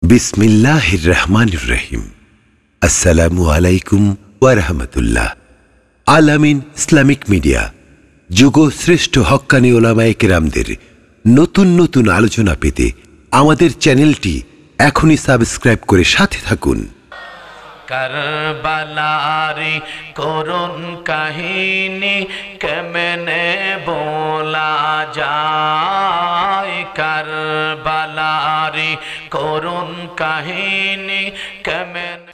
বিসমিল্লাহির রহমানির রহিম। আসসালামু আলাইকুম ওয়া রাহমাতুল্লাহ। আল-আমিন ইসলামিক মিডিয়া যুগশ্রেষ্ঠ হক্কানি উলামায়ে কেরামদের নতুন নতুন আলোচনা পেতে আমাদের চ্যানেলটি এখনই সাবস্ক্রাইব করে সাথে থাকুন। কারবালার করুণ কাহিনী কেমনে বলা যায়, কারবালার করুণ কাহিনী কেমনে।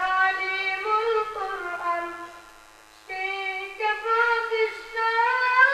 Kৃষ্ণ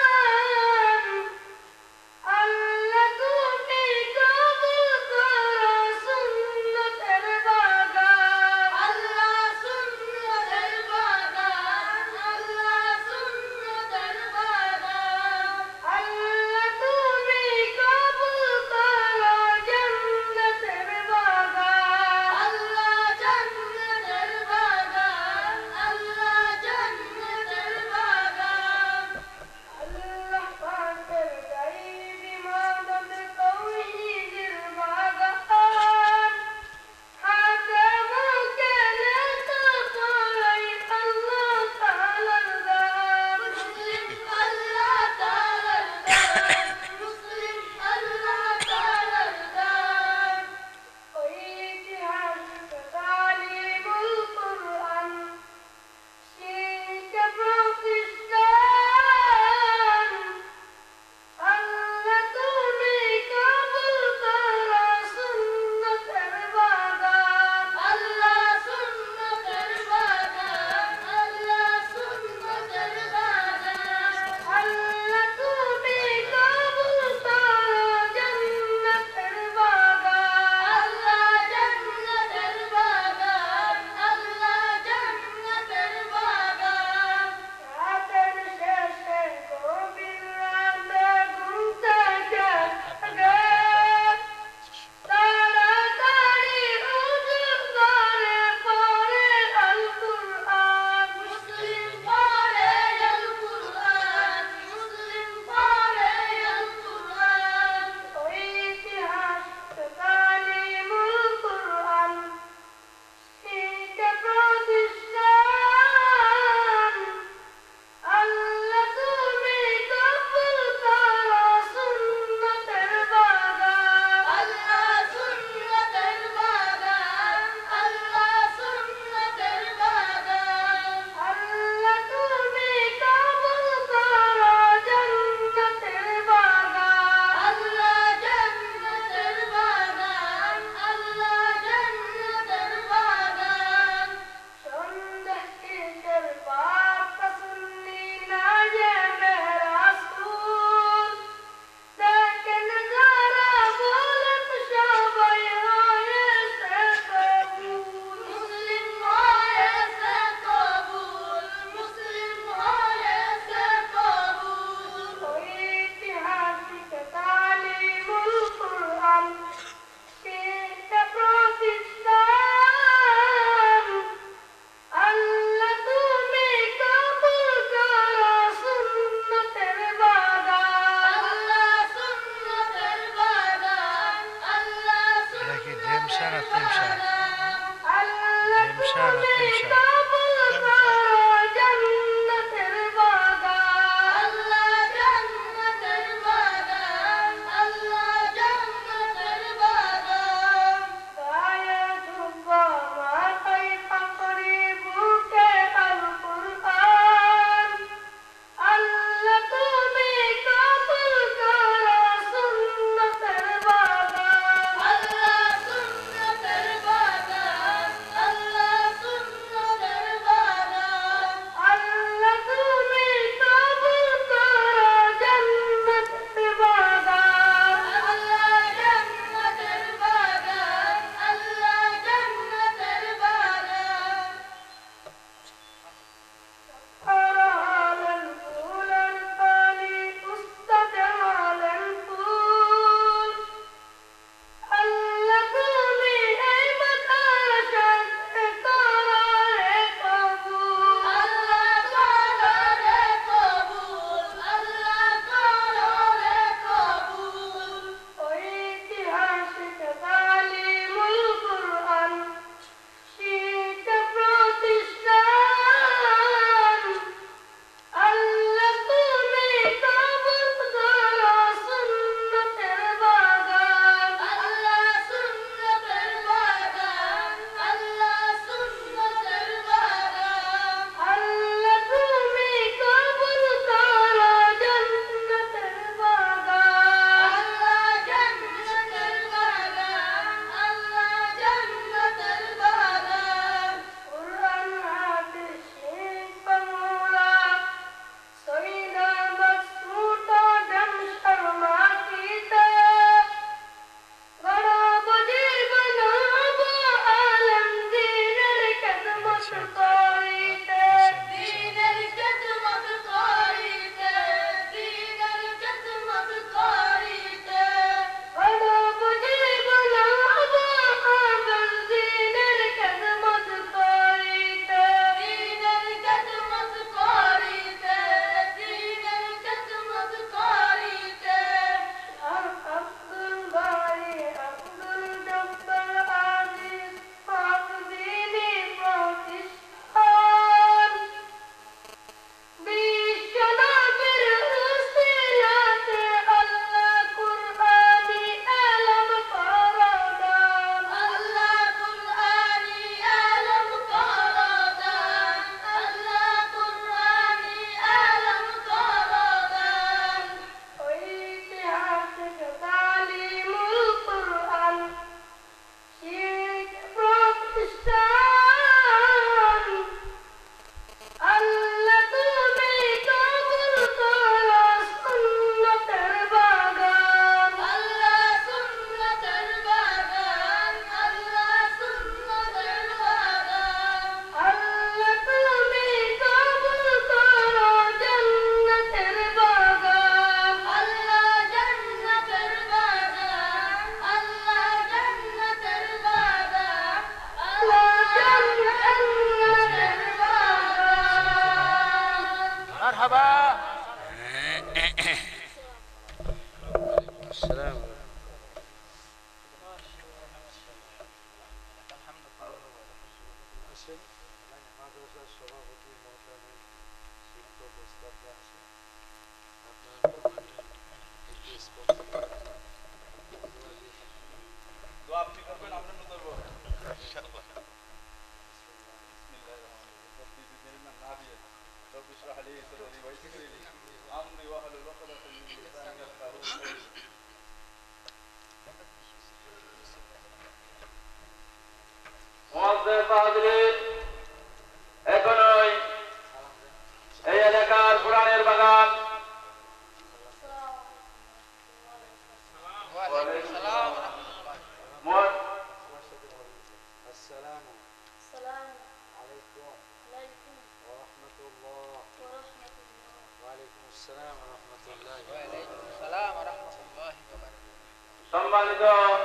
সম্মানিত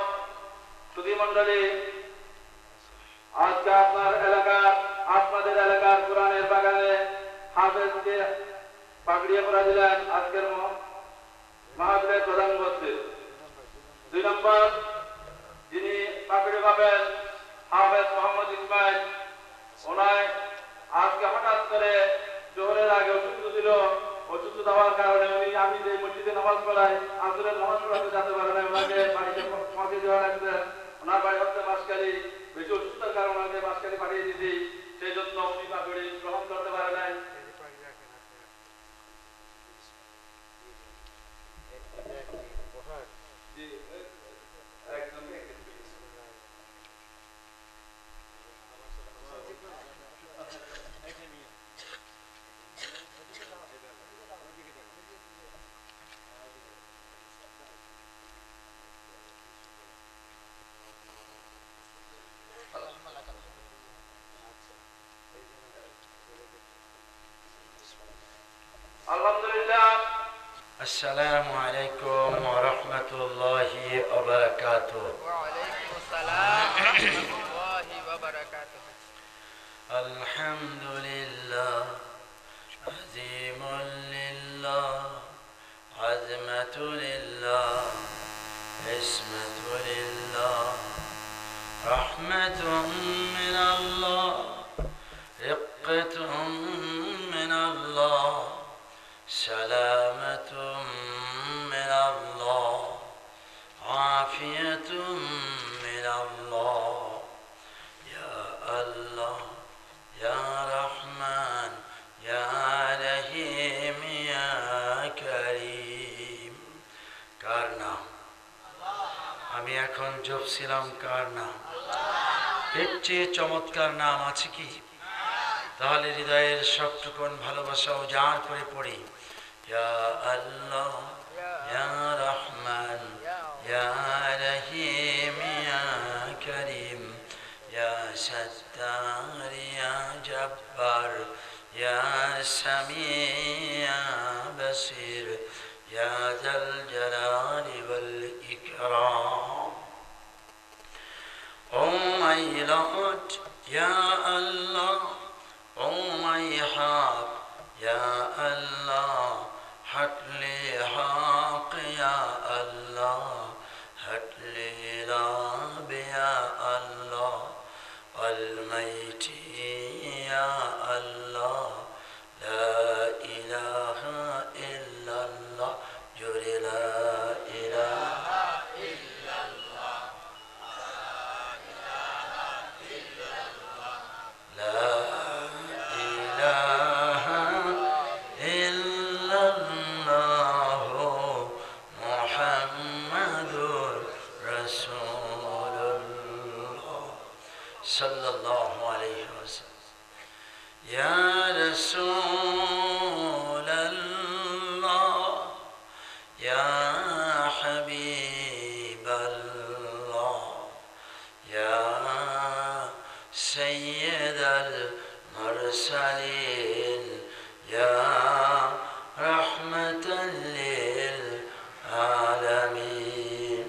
সুধীমণ্ডলী, আজকে আপনাদের এলাকার কোরআনের বাগানে হাফেজকে পাগড়িয়ে পরা দিলেন আজকের মাহফিলের প্রধান উপস্থিত। 2 নম্বর যিনি পাগড়ি পাবেন হাফেজ মোহাম্মদ ইসমাইল করে বাসকালে পাঠিয়ে দিতে, সেই জন্য উনি পাগড়ি গ্রহণ করতে পারে নাই। السلام عليكم ورحمة الله وبركاته. وعليكم السلام ورحمة الله وبركاته. الحمد لله عظيم لله عظمة لله عصمة لله رحمة من الله رقة من الله سلامة من الله عافية من الله يا الله يا رحمن يا رحيم يا كريم কার নাম? আমি এখন জপছিলাম কার নাম? এর চেয়ে চমৎকার নাম আছে কি? তাহলে হৃদয়ের সবটুকুন ভালোবাসা উজাড় করে পড়ি, ইয়া আল্লাহ ইয়া রহমান ইয়া রহিম ইয়া করিম ইয়া সত্তার ইয়া জব্বার ইয়া সামি ইয়া বসির ইয়া যাল জালালি ওয়াল ইকরাম। Oh my Lord, Ya Allah, oh my heart, Ya Allah, hatli haq, Ya Allah, hatli lab, Ya Allah, Almighty, Ya Allah, La ilaha illallah, Jure la ilaha illallah, La ilaha illallah, Muhammadur Rasulullah sallallahu alayhi wa sallam. Ya Rasulallah, Ya Habiballah, Ya Sayyid al-Mursalin, Ya Rahmatan lil Alamin.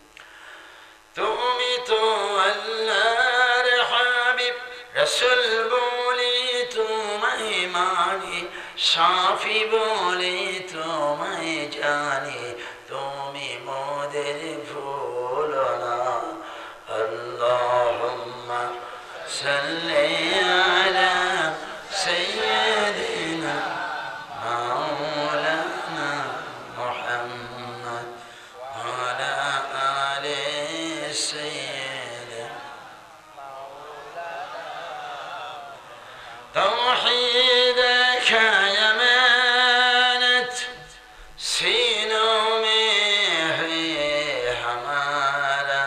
তুমি তো আল্লাহর হাবিব, রাসূল বলি তোমায় মানি, শাফি বলি তোমায় জানি, তুমি মোদের ভুলো না। আল্লাহুম্মা সাল্লি আলা সাইয়্যিদিনা মাওলানা মুহাম্মদ ওয়া আলা আলি সাইয়্যিদিনা। توحید کا امانت سینوں میں ہے ہمارا،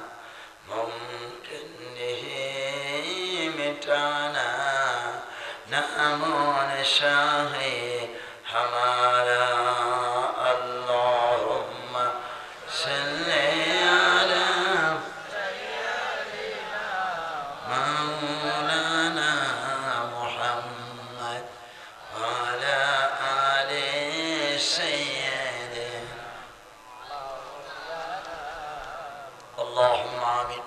ممکن نہیں مٹانا نام و نشاں ہے ہمارا۔ اللہم صلی علی مولانا محمد وعلى آل سيدنا اللهم آمين.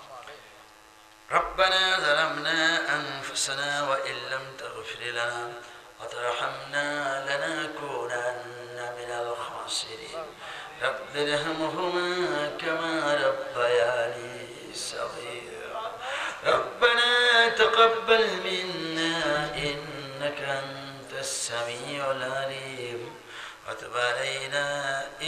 ربنا ظلمنا أنفسنا وإن لم تغفر لنا وترحمنا لنكونن من الخاسرين. رب ارحمهما كما ربياني صغيرا. ربنا تقبل منا إنك أنت السميع العليم وتب علينا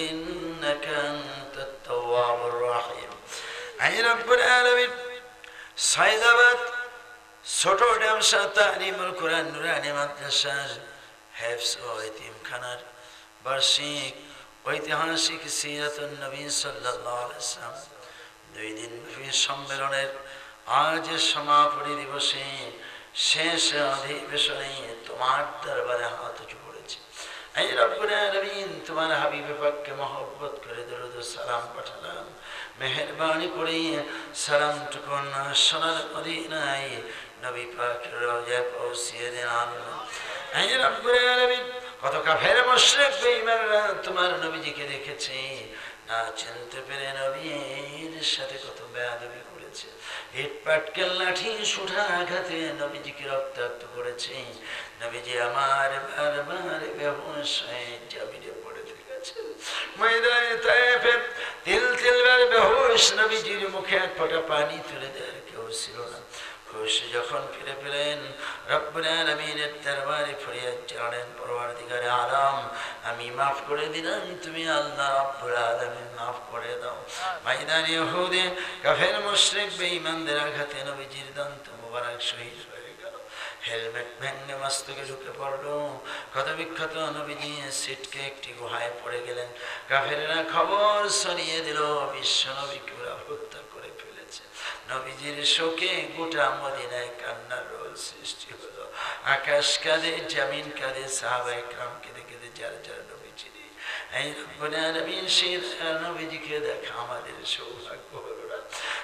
إنك أنت التواب الرحيم. أي رب العالمين সাইদাবাদ ছোট ড্যামসা তালিমুল কোরআন নুরানি মাদ্রাসার হেফজ ও এতিমখানার বার্ষিক ঐতিহাসিক সিরাতুন নবী সাল্লাল্লাহু আলাইহি ওয়াসাল্লাম 2 দিনব্যাপী সম্মেলনের আজ সমাপনী দিবসে শেষ অধিবেশনে তোমার দরবারে হাত উঁচু করেছি। এই রব্বুল আলামিন তোমার হাবিবে পাককে মহব্বত করে দরুদ ও সালাম পাঠালাম, মেহেরবানি করে সালামটুকুন সোনার মদিনায় নবী পাকের রওজায় পৌঁছিয়ে দেন আল্লাহ। এই রব্বুল আলামিন কত কাফের মুশরিক বেঈমানরা তোমার নবীজিকে দেখেছে, না চিনতে পেরে নবীর সাথে কত বেয়াদবি করেছে, ইট পাটকেল লাঠি সুঠা আঘাতে নবীজিকে রক্তাক্ত করেছে। নবীজি আমার বারবার বেহুশ হয়ে জমিনে পড়ে থেকেছে। ময়দানে তায়েফে তিল তিলবার বেহুশ নবীজির মুখে এক ফোঁটা পানি তুলে দেওয়ার কেউ ছিল না। হুশ যখন ফিরে পেলেন রব্বুল আলামিনের দরবারে ফরিয়াদ জানালেন, পরওয়ারদিগারে আলম আমি মাফ করে দিলাম, তুমি আল্লাহ রব্বুল আলামিন মাফ করে দাও। ময়দানে উহুদে কাফের মুশরিক বেঈমানদের আঘাতে নবীজির দন্ত মুবারক শহীদ হয়ে গেল, হেলমেট ভেঙে মস্তকে ঢুকে পড়লো। ক্ষত বিক্ষত নবীজি সিটকে একটি গুহায় পড়ে গেলেন। কাফেররা খবর ছড়িয়ে দিল বিশ্ব নবীকে ওরা হত্যা করে ফেলেছে। নবীজির শোকে গোটা মদিনায় কান্নার রোল সৃষ্টি হলো। আকাশ কাঁদে, জমিন কাঁদে, সাহাবায়ে কেরাম কেঁদে কেঁদে যার যার নবীজি নেই। এই রব্বুল আলামিন সেই নবীজিকে দেখা আমাদের সৌভাগ্য হলো না।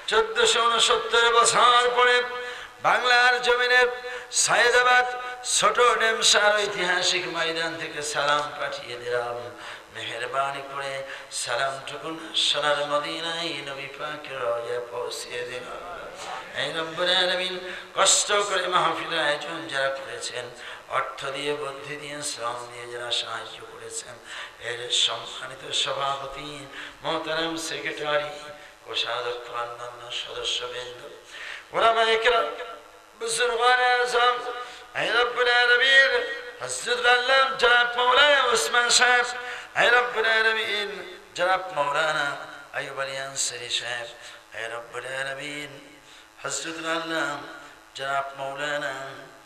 1469 বছর পরে বাংলার জমিনের সায়েদাবাদ ছোট ডেমসার ঐতিহাসিক ময়দান থেকে সালাম পাঠিয়ে দিলাম, মেহেরবানি করে সালামটুকুন সোনার মদিনায় নবী পাকের রওজায় পৌঁছিয়ে দিন। এই রব্বুল আলামিন কষ্ট করে মাহফিল আয়োজন যারা করেছেন, অর্থ দিয়ে, বুদ্ধি দিয়ে, শ্রম দিয়ে যারা সাহায্য করেছেন, এর সম্মানিত সভাপতি, মোহতারাম সেক্রেটারি, কোষাধ্যক্ষ, অন্যান্য সদস্যবৃন্দ, উলামায়ে কেরাম, বুজুর্গানে আযম, এই রব্বুল আলামিন হযরত আল্লাহ জনাব মাওলানা ওসমান সাহেব, এই রব্বুল আলামিন জনাব মাওলানা আইয়ুব আলী আনসারী সাহেব, এই রব্বুল আলামিন হযরত আল্লাহ জনাব মাওলানা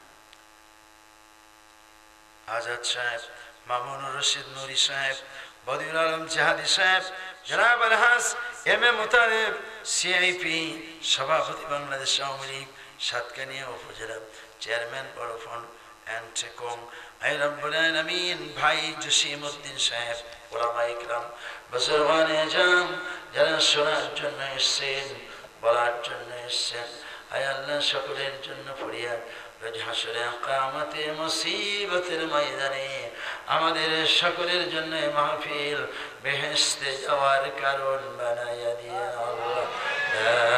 আজাদ সাহেব, মামুনুর রশিদ নুরি সাহেব, বদিউল আলম জিহাদি সাহেব, জনাব আলহাজ এম এ মুতালেব সিআইপি সভাপতি, বাংলাদেশ আওয়ামী লীগ সাতকানিয়া উপজেলা চেয়ারম্যান, বড় ফোন অ্যান্ড টেকং, এই রব্বুল আলামিন ভাই জসিম উদ্দিন সাহেব, উলামায়ে কেরাম, বুজুর্গানে আযম যারা শোনার জন্য এসেছেন, বলার জন্য এসেছেন, আয় আল্লাহ সকলের জন্য ফরিয়াদ, রোজ হাসরে কিয়ামতে মুসিবতের ময়দানে আমাদের সকলের জন্য মাহফিল বেহেশতে যাওয়ার কারণ বানায়া দিয়ে আল্লাহ। লা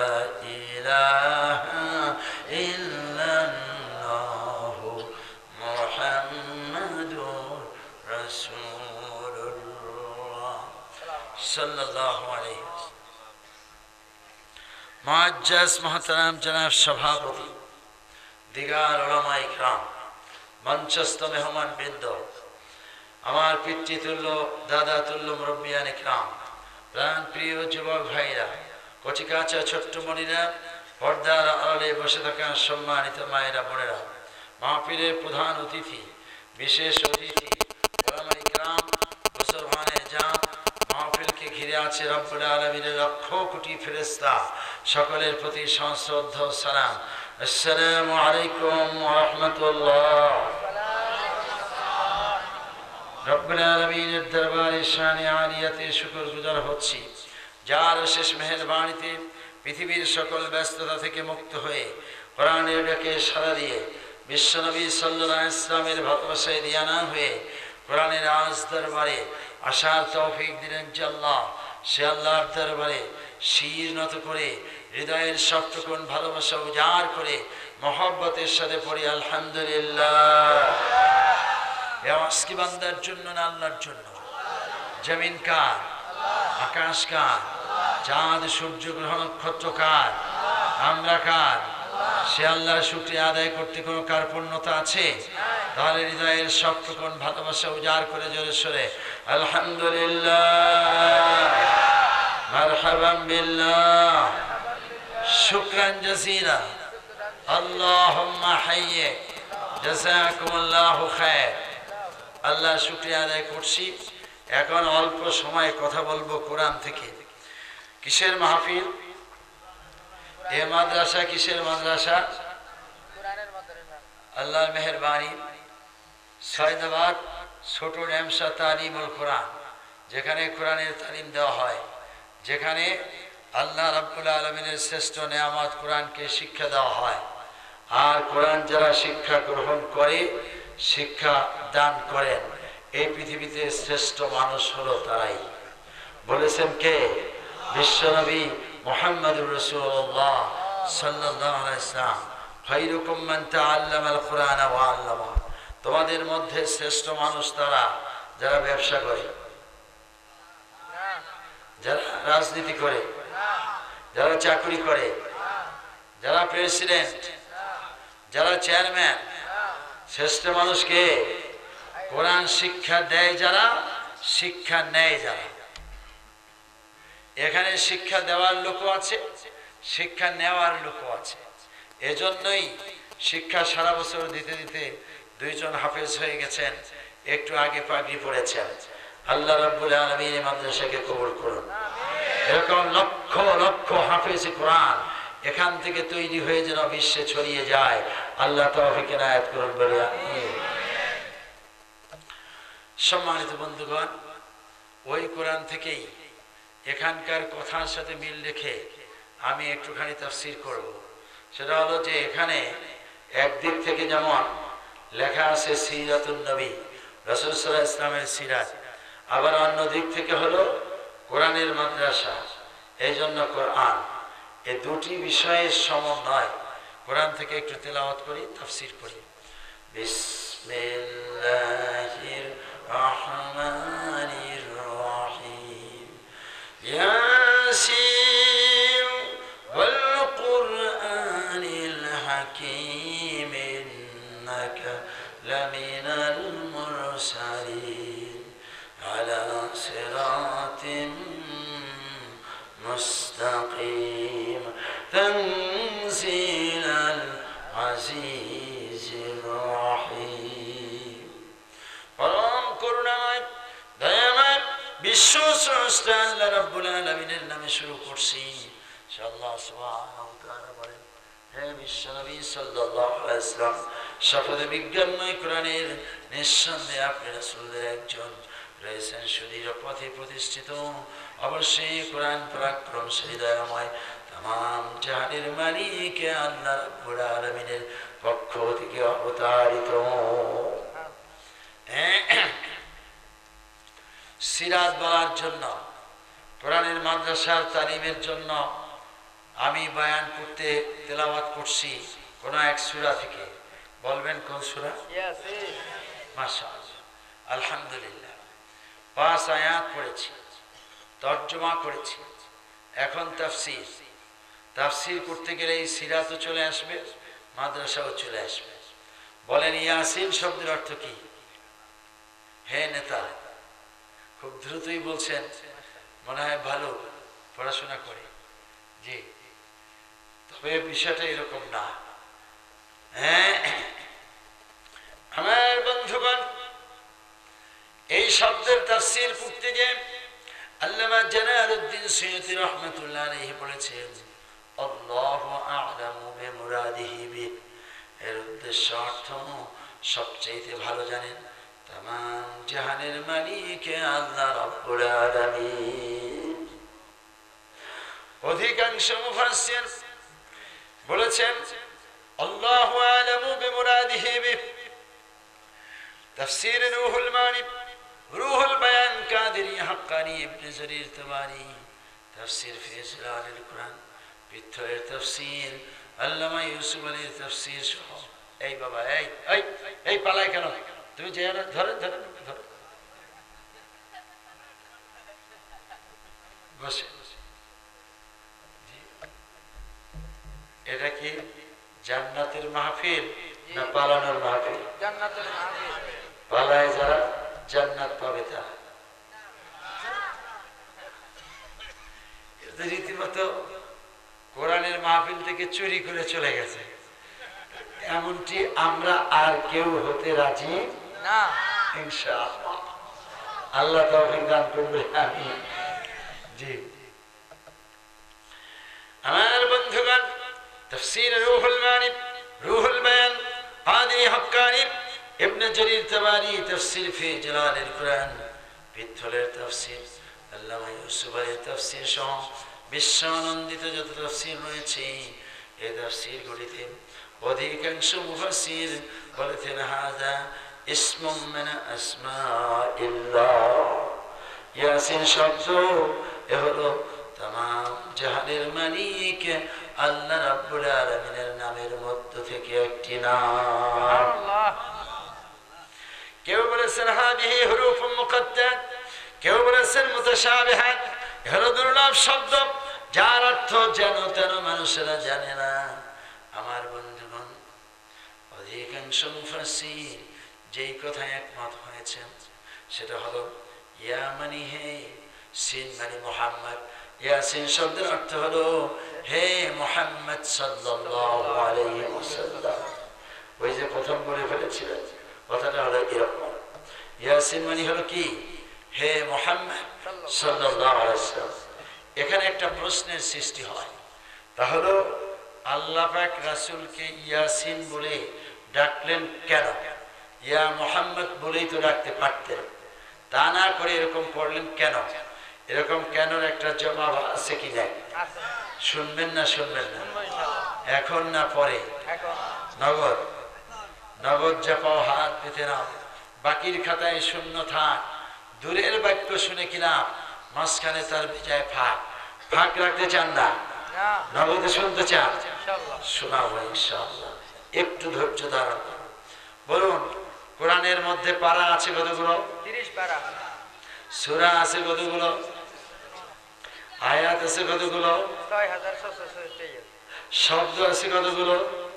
ইলাহা ইল্লাল্লাহু মুহাম্মাদুর রাসূলুল্লাহ সাল্লাল্লাহু আলাইহি ওয়াসাল্লাম। মুআজ্জাজ মুহতারাম জনাব সভাপতি, দিগার উলামায়ে কেরাম, মঞ্চস্থ মেহমান বৃন্দ, আমার পিতৃতুল্য দাদা তুল্য মুরব্বিয়ানে কেরাম, প্রাণ প্রিয় যুবক ভাইরা, কচিকাচা ছোট্ট মনিরা, পর্দার আড়ালে বসে থাকা সম্মানিত মায়েরা বোনেরা, মাহফিলের প্রধান অতিথি, বিশেষ অতিথি, উলামায়ে কেরাম, বুজুর্গানে আযম, মাহফিলকে ঘিরে আছে রব্বুল আলামিনের লক্ষ কোটি ফেরেশতা, সকলের প্রতি সশ্রদ্ধ সালাম। আসসালামু আলাইকুম ওয়া রাহমাতুল্লাহ। রব্বুল আলামিনের দরবারে শানে আলিয়াতে শুকরগুজার হচ্ছি, যার শেষ মেহেরবানিতে পৃথিবীর সকল ব্যস্ততা থেকে মুক্ত হয়ে কোরআনের ডাকে সাড়া দিয়ে বিশ্বনবী সাল্লাল্লাহু আলাইহি ওয়াসাল্লামের ভালোবাসায় দিয়ানা হয়ে কোরআনের আজ দরবারে আসার তৌফিক দিলেন যে আল্লাহ, সে আল্লাহর দরবারে শির নত করে হৃদয়ের সবটুকুন ভালোবাসা উজাড় করে মহব্বতের সাথে পড়ি আলহামদুলিল্লাহ। আওয়াজ কি বান্দার জন্য না আল্লাহর জন্য? জমিন কার? আকাশ কার? চাঁদ সূর্য গ্রহ নক্ষত্র কার? আমরা কার? সে আল্লাহর শুকরিয়া আদায় করতে কোনো কার্পণ্যতা আছে? তাহলে হৃদয়ের সবটুকুন ভালোবাসা উজাড় করে জোরে সোরে আলহামদুলিল্লাহ, মারহাবান বিল্লাহ, শুকরান জাসীরা আল্লাহুম্মা হাইয়্যিক জাযাকুমুল্লাহু খায়র। আল্লাহ শুকরিয়া আদায় করছি। এখন অল্প সময় কথা বলবো কোরআন থেকে। কিসের মাহফিল? এ মাদ্রাসা কিসের মাদ্রাসা? কোরআনের মাদ্রাসা। আল্লাহর মেহেরবানি সৈয়দাবাদ ছোট ড্যামসা তালিমুল কোরআন, যেখানে কোরআনের তালিম দেওয়া হয়, যেখানে আল্লাহ রাব্বুল আলামিনের শ্রেষ্ঠ নেয়ামত কোরআনকে শিক্ষা দেওয়া হয়। আর কোরআন যারা শিক্ষা গ্রহণ করে, শিক্ষা দান করেন, এই পৃথিবীতে শ্রেষ্ঠ মানুষ হলো তারাই। বলেছেন কে? বিশ্বনবী মুহাম্মদুর রাসূলুল্লাহ সাল্লাল্লাহু আলাইহি ওয়াসাল্লাম, খায়রুকুম মান তাআল্লামাল কুরআনা ওয়া আল্লামা। তোমাদের মধ্যে শ্রেষ্ঠ মানুষ তারা যারা ব্যবসা করে, যারা রাজনীতি করে, যারা চাকরি করে, যারা প্রেসিডেন্ট, যারা চেয়ারম্যান। শ্রেষ্ঠ মানুষকে কোরআন শিক্ষা দেয় যারা, শিক্ষা নেয় যারা। এখানে শিক্ষা দেওয়ার লোকও আছে, শিক্ষা নেওয়ার লোকও আছে। এজন্যই শিক্ষা সারা বছর দিতে দিতে দুইজন হাফেজ হয়ে গেছেন, একটু আগে পাগড়ি পড়েছেন। আল্লাহ রাব্বুল আলামিন এই মাদ্রাসাকে কবুল করুন। এরকম লক্ষ লক্ষ হাফেজ কোরআন এখান থেকে তৈরি হয়ে যেন বিশ্বে ছড়িয়ে যায়, আল্লাহ তৌফিক এনায়েত করুন বলে আমিন। সম্মানিত বন্ধুগণ, ওই কোরআন থেকেই এখানকার কথার সাথে মিল রেখে আমি একটুখানি তাফসীর করব। সেটা হলো যে এখানে একদিক থেকে যেমন লেখা আছে সিরাতুন নবী, রাসূল সাল্লাল্লাহু আলাইহি ওয়াসাল্লামের সিরাত, আবার অন্য দিক থেকে হলো কোরআনের মাদ্রাসা, এই জন্য কোরআন। এই দুটি বিষয়ের সমন্বয়। কোরআন থেকে একটু তেলাওয়াত করি, তাফসীর করি। বিসমিল্লাহির রহমানির রহিম। ইয়াসিন ওয়াল কুরআনিল হাকীম ইন্নাকা লামিনাল মুরসালিন আলা সিরাতিম মুস্তাকিম তানজিলাল আজিজির রহিম। পরম করুণাময় দয়াময় বিশ্ব স্রষ্টা আল্লাহ রাব্বুল আলামিনের নামে শুরু করছি। আল্লাহ সুবহানাহু ওয়া তাআলা বলেন, হে বিশ্বনবী সাল্লাল্লাহু আলাইহি ওয়াসাল্লাম, শপথ বিজ্ঞানময় কোরআনের নিঃসন্দেহে আপনি রাসূলদের একজন, রয়েছেন সুদৃঢ় পথে প্রতিষ্ঠিত। অবশ্যই কোরআন পরাক্রমশালী দয়াময় তামাম জাহানের মালিক আল্লাহ রাব্বুল আলামিনের পক্ষ থেকে অবতারিত। সিরাত বলার জন্য, কোরআনের মাদ্রাসার তালিমের জন্য আমি বয়ান করতে তেলাওয়াত করছি কোন এক সূরা থেকে। বলবেন কোন সূরা? ইয়াসিন। মাশাআল্লাহ, আলহামদুলিল্লাহ। 5 আয়াত পড়েছি, তরজমা করেছি, এখন তাফসীর। তাফসীর করতে গেলে এই সিরাতও চলে আসবে, মাদ্রাসাও চলে আসবে। বলেন ইয়াসিন শব্দের অর্থ কি? হে নেতা, খুব দ্রুতই বলছেন, মনে হয় ভালো পড়াশোনা করে। জি, তবে বিষয়টা এরকম না। হ্যাঁ আমার বন্ধুগণ, এই শব্দের তাফসীর করতে গিয়ে আল্লামা জালালউদ্দিন সুয়ুতী রাহমাতুল্লাহ আলাইহি বলেছেন, আল্লাহু আ'লামু বিমুরাদিহি বি। এর উদ্দেশ্য অর্থ সবচেয়ে ভালো জানেন তামাম জাহানের মালিক আল্লাহ রাব্বুল আলামিন। অধিকাংশ মুফাসসির বলেছেন আল্লাহু আ'লামু বিমুরাদিহি বি। তাফসীর রুহুল মানি, রুহুল বায়ান কাদেরী হাক্কানী ইবনে জারীর তাবারী, তাফসীর ফি জিলালিল কুরআন, বিথরের তাফসীর, আল্লামা ইউসুফ আলীর তাফসীর সহ। এই বাবা, এই এই এই পালায় কেন? তুমি যে ধরে ধরে ধরে বসে। এটা কি জান্নাতের মাহফিল না পালানোর মাহফিল? জান্নাতের মাহফিল। পালায় যারা জান্নাত পাবে তারা। রীতিমতো কোরআনের মাহফিল থেকে চুরি করে চলে গেছে। এমনটি আমরা আর কেউ হতে রাজি না। ইনশাআল্লাহ। আল্লাহ তৌফিক দান করবে। আমিন। জি আমার বন্ধুগণ, তাফসীর রুহুল মানি, রুহুল বায়ান, কাদি হক্কানি, ইবনে জারীর তাবারি তাফসীর ফি জালালিল কুরআন, পিত্তলের তাফসীর, আল্লামা ইউসুফের তাফসীর সহ বিশ্বানন্দিত যত তাফসীর রয়েছে, এই তাফসীরগুলিতে অধিকাংশ মুফাসসির বলেছেন হাযা ইসমুম মিন আসমাইল্লাহ। ইয়াসিন শব্দ এ হলো তামাম জাহানের মালিক আল্লাহ রাব্বুল আলামিনের নামের মধ্য থেকে একটি নাম। কেউ বলেছেন হাদিহি হুরুফুম মুকাদ্দাত, কেউ বলেছেন মুতাশাবিহাত। এগুলো দুর্লভ শব্দ যার অর্থ যেন তেন মানুষেরা জানে না। আমার বন্ধুগণ, অধিকাংশ মুফাসসির যেই কথায় একমত হয়েছেন সেটা হলো ইয়া মানে হে, সিন মানে মুহাম্মদ। ইয়াসিন শব্দের অর্থ হলো হে মুহাম্মদ সাল্লাল্লাহু আলাইহি ওয়াসাল্লাম। ওই যে প্রথম বলে ফেলেছিলেন কথাটা হলো এরকম। ইয়াসিন মানে হলো কি? হে মুহাম্মদ সাল্লাল্লাহু আলাইহি ওয়াসাল্লাম। এখানে একটা প্রশ্নের সৃষ্টি হয়, তা হলো আল্লাহ পাক রাসূলকে ইয়াসিন বলে ডাকলেন কেন? ইয়া মুহাম্মদ বলেই তো ডাকতে পারতেন, তা না করে এরকম পড়লেন কেন? এরকম কেনর একটা জবাব আছে কি না? শুনবেন না শুনবেন না? এখন না পরে? নগদ নগদ চাপাও, হাত পেতে নাও। বাকির খাতায় শূন্য থাক। দূরের বাক্য শুনে কিলাম, মাঝখানে তার বিজয় ফাঁক। ফাঁক রাখতে চান না? নগদে শুনতে চান? শোনাবো ইনশাআল্লাহ। একটু ধৈর্য ধারণ করুন। বলুন, কোরআনের মধ্যে পারা আছে কতগুলো? 30 পারা। সূরা আছে কতগুলো? আয়াত আছে কতগুলো? 6646। শব্দ আছে কতগুলো?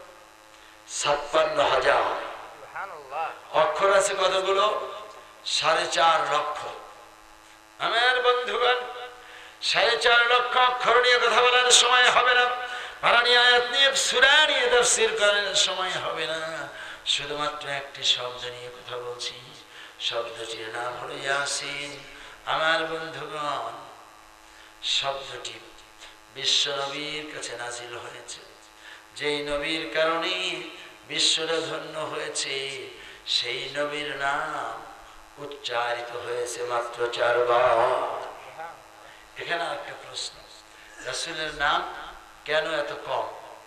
56,000। সুবহানাল্লাহ। অক্ষর আছে কতগুলো? 4.5 লক্ষ। আমার বন্ধুগণ, 4.5 লক্ষ অক্ষর নিয়ে কথা বলার সময় হবে না। পারানি আয়াত নিয়ে, সূরা নিয়ে তাফসীর করার সময় হবে না। শুধুমাত্র একটি শব্দ নিয়ে কথা বলছি। শব্দটির নাম হলো ইয়াসিন। আমার বন্ধুগণ, শব্দটি বিশ্ব নবীর কাছে নাজিল হয়েছে। যেই নবীর কারণে বিশ্বটা ধন্য হয়েছে, সেই নবীর নাম উচ্চারিত হয়েছে মাত্র 4 বার। এখানে একটা প্রশ্ন, রাসূলের নাম কেন এত কম?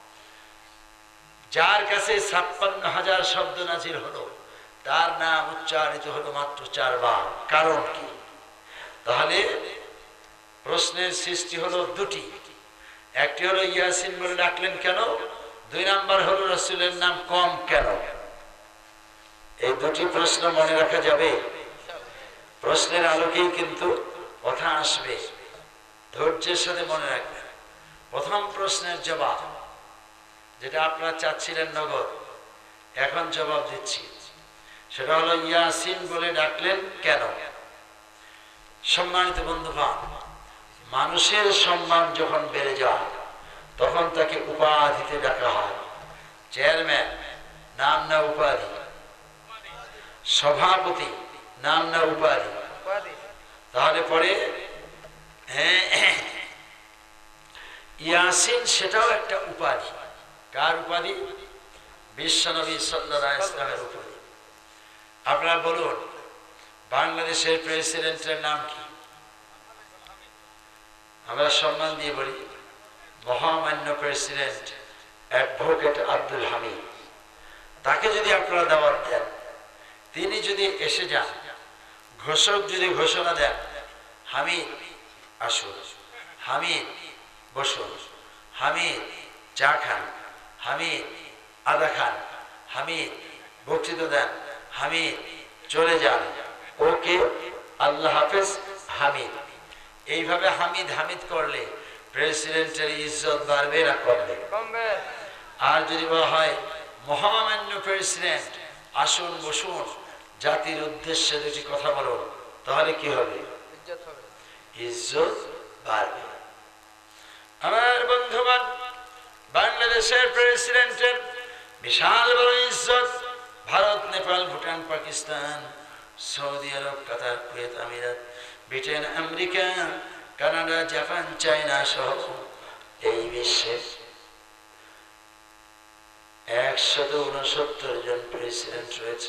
যার কাছে 56,000 শব্দ নাজিল হলো, তার নাম উচ্চারিত হলো মাত্র 4 বার। কারণ কি? তাহলে প্রশ্নের সৃষ্টি হলো দুটি। একটি হলো ইয়াসিন বলে ডাকলেন কেন, 2 নাম্বার হলো রাসূলের নাম কম কেন। এই দুটি প্রশ্ন মনে রাখা যাবে। প্রশ্নের আলোকেই কিন্তু কথা আসবে। ধৈর্যের সাথে মনে রাখবেন। প্রথম প্রশ্নের জবাব, যেটা আপনারা চাচ্ছিলেন নগদ, এখন জবাব দিচ্ছি। সেটা হলো ইয়াসিন বলে ডাকলেন কেন? সম্মানিত বন্ধুগণ, মানুষের সম্মান যখন বেড়ে যায় তখন তাকে উপাধিতে ডাকা হয়। চেয়ারম্যান নাম না উপাধি? সভাপতি নাম না উপাধি? তাহলে পরে ইয়াসিন সেটাও একটা উপাধি। কার উপাধি? বিশ্বনবী সাল্লাল্লাহু আলাইহি ওয়াসাল্লামের উপাধি। আপনারা বলুন, বাংলাদেশের প্রেসিডেন্টের নাম কি? আমরা সম্মান দিয়ে বলি মহামান্য প্রেসিডেন্ট অ্যাডভোকেট আব্দুল হামিদ। তাকে যদি আপনারা দাওয়াত দেন, তিনি যদি এসে যান, ঘোষক যদি ঘোষণা দেন, হামিদ আসুন, হামিদ বসুন, হামিদ চা খান, হামিদ আদা খান, হামিদ বক্তৃতা দেন, হামিদ চলে যান, ওকে আল্লাহ হাফেজ হামিদ। এইভাবে হামিদ হামিদ করলে প্রেসিডেন্টের ইজ্জত বাড়বে না কমবে? আর যদি বলা হয় মহামান্য প্রেসিডেন্ট আসুন বসুন, জাতির উদ্দেশ্যে দুটি কথা বলুন, তাহলে কি হবে? ইজ্জত বাড়বে। আমার বন্ধুগণ, বাংলাদেশের প্রেসিডেন্টের বিশাল বড় ইজ্জত। Bharat, Nepal, Bhutan, Pakistan, Saudi Arab, Qatar, Kuwait, আমিরাত, Britain, America, Canada, Japan, China সহ এই বিশ্বে 169 জন প্রেসিডেন্ট রয়েছে।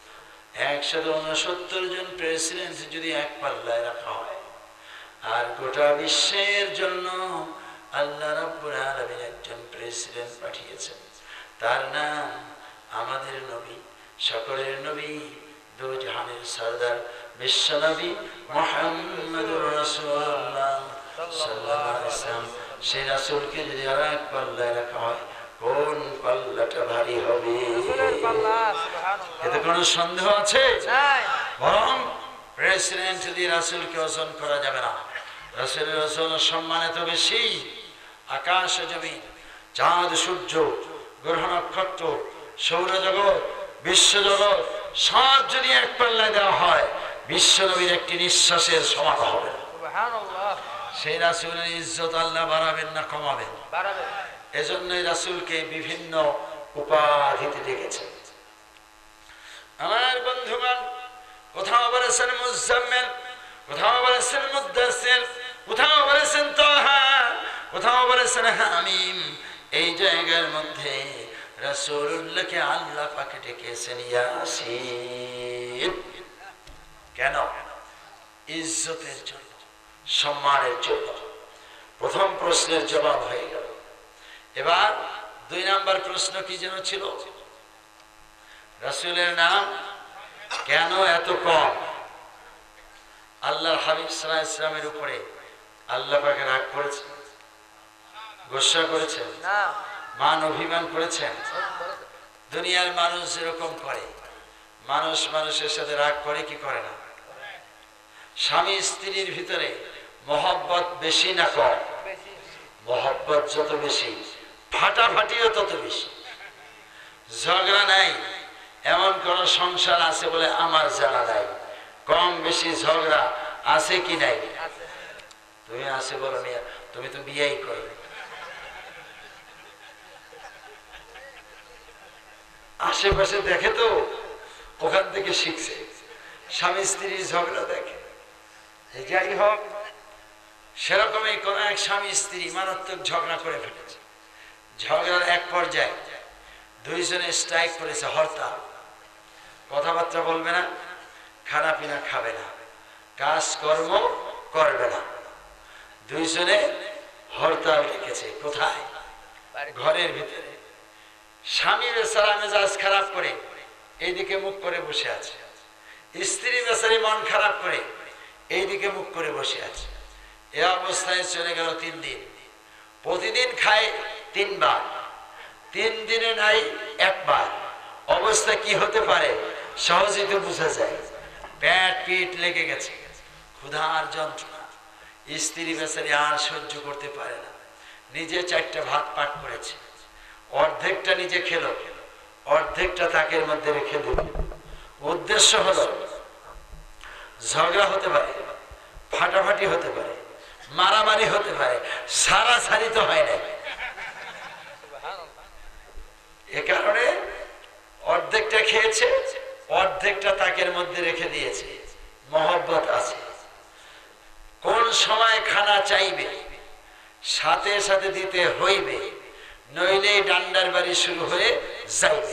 169 জন প্রেসিডেন্ট যদি এক পাল্লায় রাখা হয়, আর গোটা বিশ্বের জন্য আল্লাহ রাব্বুল আলামিন একজন প্রেসিডেন্ট পাঠিয়েছেন, তার নাম আমাদের নবী, সকলের নবী, দু জাহানের সরদার বিশ্ব নবী মুহাম্মদুর রাসূলুল্লাহ সাল্লাল্লাহু আলাইহি ওয়াসাল্লাম। সেই রাসূলকে যদি আর এক পাল্লায় রাখা হয়, কোন পাল্লাটা ভারী হবে? এতে কোনো সন্দেহ আছে? বরং প্রেসিডেন্ট যদি রাসূলকে ওজন করা যাবে না। রাসূলের ওজন সম্মান এত বেশি, আকাশ জমিন, চাঁদ সূর্য, গ্রহ নক্ষত্র, সৌরজগৎ, বিশ্বজগৎ সব যদি এক পাল্লায় দেওয়া হয়, বিশ্বনবীর একটি নিঃশ্বাসের সমান হবে। সেই রাসূলের ইজ্জত আল্লাহ বাড়াবেন না কমাবেন? এজন্যই রাসূলকে বিভিন্ন উপাধিতে ডেকেছেন। আমার বন্ধুগণ, কোথাও বলেছেন মুজাম্মিল, কোথাও বলেছেন মুদ্দাসসির, কোথাও বলেছেন তাহা, কোথাও বলেছেন হামিম। এই জায়গার মধ্যে রাসূলুল্লাহকে আল্লাহ পাক ডেকেছেন ইয়াসিন। কেন? ইজ্জতের জন্য, সম্মানের জন্য। প্রথম প্রশ্নের জবাব হয়ে গেল। এবার 2 নাম্বার প্রশ্ন কি যেন ছিল? রাসূলের নাম কেন এত কম? আল্লাহর হাবিব সাল্লাল্লাহু আলাইহি ওয়াসাল্লামের উপরে আল্লাহ পাক রাগ করেছেন, গোসা করেছেন, মান অভিমান করেছেন? দুনিয়ার মানুষ যেরকম করে, মানুষ মানুষের সাথে রাগ করে কি করে না? স্বামী স্ত্রীর ভিতরে মহব্বত বেশি না কম? মহব্বত যত বেশি, ফাটাফাটিও তত বেশি। ঝগড়া নাই এমন কোন সংসার আছে বলে আমার জানা নাই? কম বেশি ঝগড়া আছে কি নাই? তুমি আছে বলো মিয়া, তুমি তো বিয়েই করো। আশেপাশে দেখে তো, ওখান থেকে শিখছে। স্বামী স্ত্রীর ঝগড়া দেখে। যাই হোক, সেরকমই কোন এক স্বামী স্ত্রী মারাত্মক ঝগড়া করে ফেলেছে। ঝগড়ার এক পর্যায়ে দুইজনে স্ট্রাইক করেছে, হরতাল। কথাবার্তা বলবে না, খানা পিনা খাবে না, কাজকর্ম করবে না। দুইজনে হরতাল রেখেছে। কোথায়? ঘরের ভিতরে। স্বামী বেচারা মেজাজ খারাপ করে এইদিকে মুখ করে বসে আছে, স্ত্রী বেচারি মন খারাপ করে এইদিকে মুখ করে বসে আছে। এ অবস্থায় চলে গেল 3 দিন। প্রতিদিন খায় 3 বার, 3 দিনে নাই 1 বার। অবস্থা কি হতে পারে সহজেই তো বোঝা যায়। পেট পিঠ লেগে গেছে, ক্ষুধার যন্ত্রণা। স্ত্রী বেচারি আর সহ্য করতে পারে না, নিজে 4টা ভাত পাক করেছে। অর্ধেকটা নিজে খেলো, অর্ধেকটা তাকের মধ্যে রেখে দিল। উদ্দেশ্য হলো ঝগড়া হতে পারে, ফাটাফাটি হতে পারে, মারামারি হতে পারে, সারাসারি তো হয় না। এ কারণে অর্ধেকটা খেয়েছে, অর্ধেকটা তাকের মধ্যে রেখে দিয়েছে। মহব্বত আছে। কোন সময় খানা চাইবে সাথে সাথে দিতে হইবে, নইলে ডান্ডার বাড়ি শুরু হয়ে যাইবে।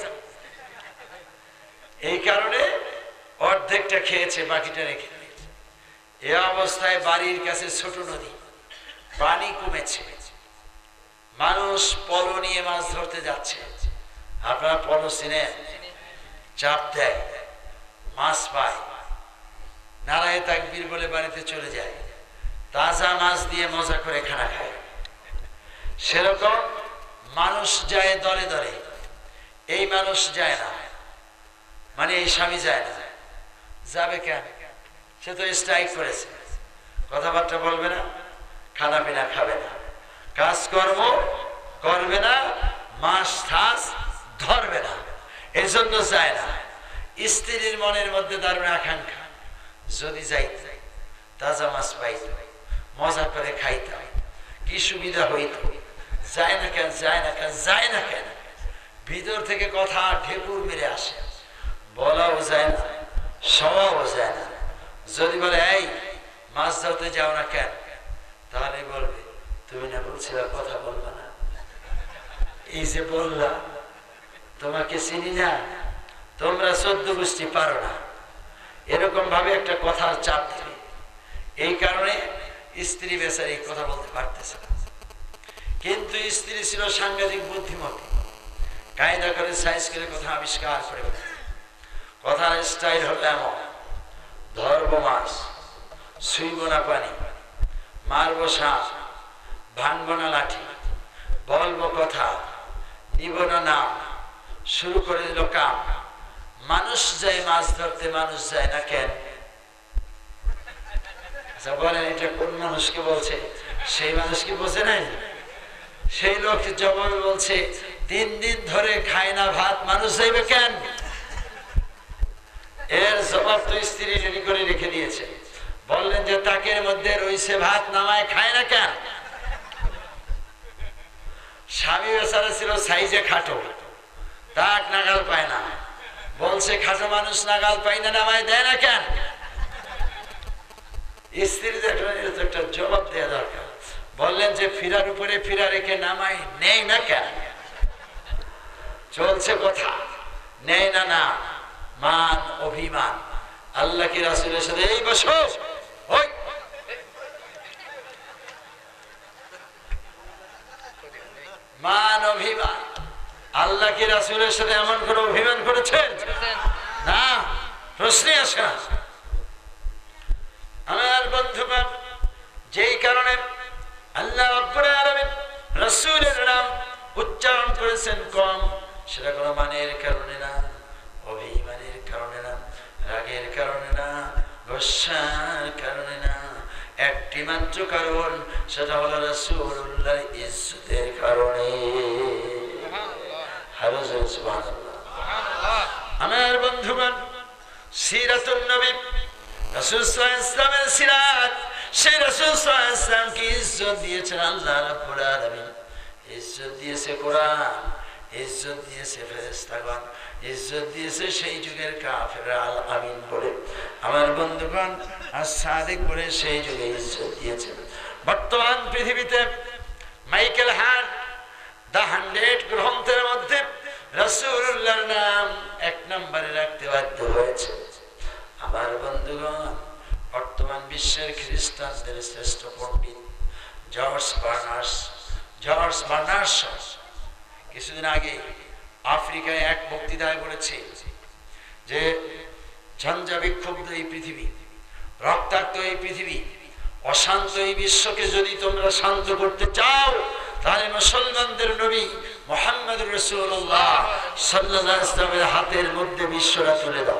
এই কারণে অর্ধেকটা খেয়েছে, বাকিটা রেখে দিয়েছে। এ অবস্থায় বাড়ির কাছে ছোট নদী, পানি কমেছে। মানুষ পল নিয়ে মাছ ধরতে যাচ্ছে। আপনারা পল চিনেন? চাপ দেয়, মাছ পায়, নারায়ে তাকবীর বলে বাড়িতে চলে যায়, তাজা মাছ দিয়ে মজা করে খানা খায়। সেরকম মানুষ যায় দলে দলে। এই মানুষ যায় না, মানে এই স্বামী যায় না। যাবে কেন? সে তো স্ট্রাইক করেছে। কথাবার্তা বলবে না, খানা পিনা খাবে না, কাজকর্ম করবে না, মাছ ঠাস ধরবে না, এজন্য যায় না। স্ত্রীর মনের মধ্যে দারুণ আকাঙ্ক্ষা, যদি যাইত তাজা মাছ পাইত, মজা করে খাইতাম, কি সুবিধা হইত। যায় না কেন, যায় না কেন, যায় না কেন? ভিতর থেকে কথা ঢেকুর মেরে আসে, বলাও যায় না, শোয়াও যায় না। যদি বলে এই মাছ ধরতে যাও না কেন, তাহলে বলবে তুমি না বলছিলে কথা বলবা না, এই যে বললা তোমাকে চিনি না, তোমরা 14 গোষ্ঠী পারো না, এরকম ভাবে একটা কথার চাপ দিবে। এই কারণে স্ত্রী বেচারি কথা বলতে পারতেছে না। কিন্তু স্ত্রী ছিল সাংঘাতিক বুদ্ধিমতী, কায়দা করে সাইজ করে কথা আবিষ্কার করে। কথার স্টাইল হলো এমন, ধরবো মাছ, ছুঁইব না পানি, মারবো সাপ, ভাঙবো না লাঠি, বলবো কথা, নিব না নাম, শুরু করে দিল কাম। মানুষ যায় মাছ ধরতে, মানুষ যায় না কেন? আচ্ছা বলেন এটা কোন মানুষকে বলছে? সেই মানুষকে বোঝে নাই? সেই লোক জবাবে বলছে 3 দিন ধরে খায় না ভাত, মানুষ যাইবে কেন? এর জবাব তো স্ত্রী রেডি করে রেখে দিয়েছে। বললেন যে তাকের মধ্যে রয়েছে ভাত, নামায় খায় না কেন? স্বামী বেচারা ছিল সাইজে খাটো, তাক নাগাল পায় না, বলছে খাটো মানুষ নাগাল পায় না, নামায় দেয় না কেন? স্ত্রীর একটা জবাব দেওয়া দরকার। বললেন যে ফিরার উপরে ফিরা রেখে নামাই নেই না কেন? চলছে কথা, নেই না না, মান অভিমান। আল্লাহ কি রাসূলের সাথে এই বসো, ওই মান অভিমান। আল্লাহ কি রাসূলের সাথে এমন করে অভিমান করেছেন? না, প্রশ্নই আসে না। আমার বন্ধুগণ, যেই কারণে আল্লাহ রাব্বুল আলামিন রাসূলের নাম উচ্চারণ করেছেন কম, সেটা কোনো মানের কারণে না, অভিমানের কারণে না, রাগের কারণে না, গোসার কারণে না, একটি মাত্র কারণ, সেটা হলো রাসূলুল্লাহর ইজ্জতের কারণে। সুবহানাল্লাহ। আমার বন্ধুগণ, সিরাতুন নবী রাসূল সাল্লাল্লাহু আলাইহি ওয়াসাল্লামের সিরাত, সেই রাসূল সাল্লাল্লাহু আলাইহি ওয়াসাল্লামকে ইজ্জত দিয়েছেন আল্লাহ রাব্বুল আলামিন, ইজ্জত দিয়েছে কোরআন, ইজ্জত দিয়েছে ফেরেশতাগণ, ইজ্জত দিয়েছে সেই যুগের কাফেররা আল আমিন বলে। আমার বন্ধুগণ, আর সাদিক বলে সেই যুগে ইজ্জত দিয়েছে। বর্তমান পৃথিবীতে মাইকেল হার্ট দ্য 100 গ্রন্থের মধ্যে রাসূলুল্লাহর নাম 1 নম্বরে রাখতে বাধ্য হয়েছে। আমার বন্ধুগণ, বর্তমান বিশ্বের খ্রিস্টানদের শ্রেষ্ঠ পণ্ডিত জর্জ বার্নার্স কিছুদিন আগে আফ্রিকায় এক বক্তৃতায় বলেছে যে ঝঞ্ঝা বিক্ষুব্ধ এই পৃথিবী, রক্তাক্ত এই পৃথিবী, অশান্ত এই বিশ্বকে যদি তোমরা শান্ত করতে চাও, তাহলে মুসলমানদের নবী মুহাম্মদুর রাসূলুল্লাহ সাল্লাল্লাহু আলাইহি ওয়াসাল্লামের হাতের মধ্যে বিশ্বটা তুলে দাও।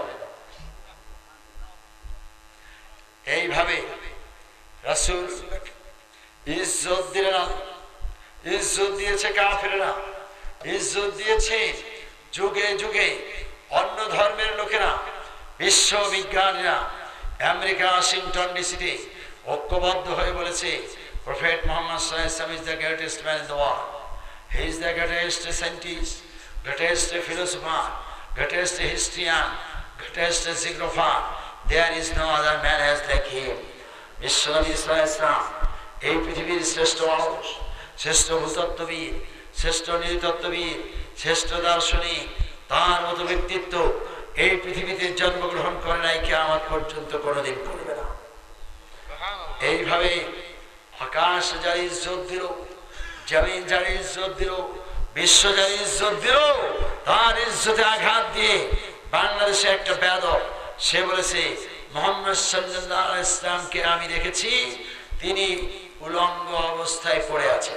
এইভাবে রাসূল ইজ্জত দিলেন, ইজ্জত দিয়েছে কাফেররা, ইজ্জত দিয়েছে যুগে যুগে অন্য ধর্মের লোকেরা, বিশ্ববিজ্ঞানীরা। আমেরিকা ওয়াশিংটন ডিসিতে ঐক্যবদ্ধ হয়ে বলেছে প্রফেট মুহাম্মদ সাল্লাল্লাহু আলাইহি ওয়াসাল্লাম is the greatest man in the world. He is the greatest scientist, greatest philosopher, greatest historian, greatest geographer. There is no other man as like him. বিশ্বনবী সাল্লাল্লাহু আলাইহি ওয়াসাল্লাম এই পৃথিবীর শ্রেষ্ঠ মানুষ, শ্রেষ্ঠ ভূতত্ত্ববিদ, শ্রেষ্ঠ নৃতত্ত্ববিদ, শ্রেষ্ঠ দার্শনিক। তার মতো ব্যক্তিত্ব এই পৃথিবীতে জন্মগ্রহণ করে নাই, কিয়ামত পর্যন্ত কোনোদিন করবে না। এইভাবে আকাশ যার ইজ্জত দিল, জমিন যার ইজ্জত দিল, বিশ্ব যার ইজ্জত দিল, তার ইজ্জতে আঘাত দিয়ে বাংলাদেশে একটা বেয়াদব, সে বলেছে মুহাম্মদ সাল্লাল্লাহু আলাইহি ওয়াসাল্লামকে আমি দেখেছি তিনি উলঙ্গ অবস্থায় পড়ে আছেন।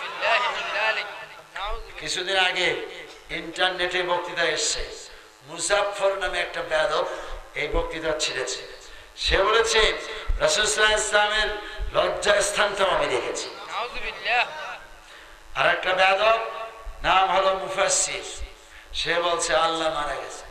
কিছুদিন আগে ইন্টারনেটে বক্তৃতা এসছে, মুজাফফর নামে একটা বেয়াদব এই বক্তৃতা ছিঁড়েছে। সে বলেছে রাসূল সাল্লাল্লাহু আলাইহি ওয়াসাল্লামের লজ্জা স্থানটাও আমি দেখেছি। আর একটা বেয়াদব নাম হলো মুফাসসির, সে বলছে আল্লাহ মারা গেছে।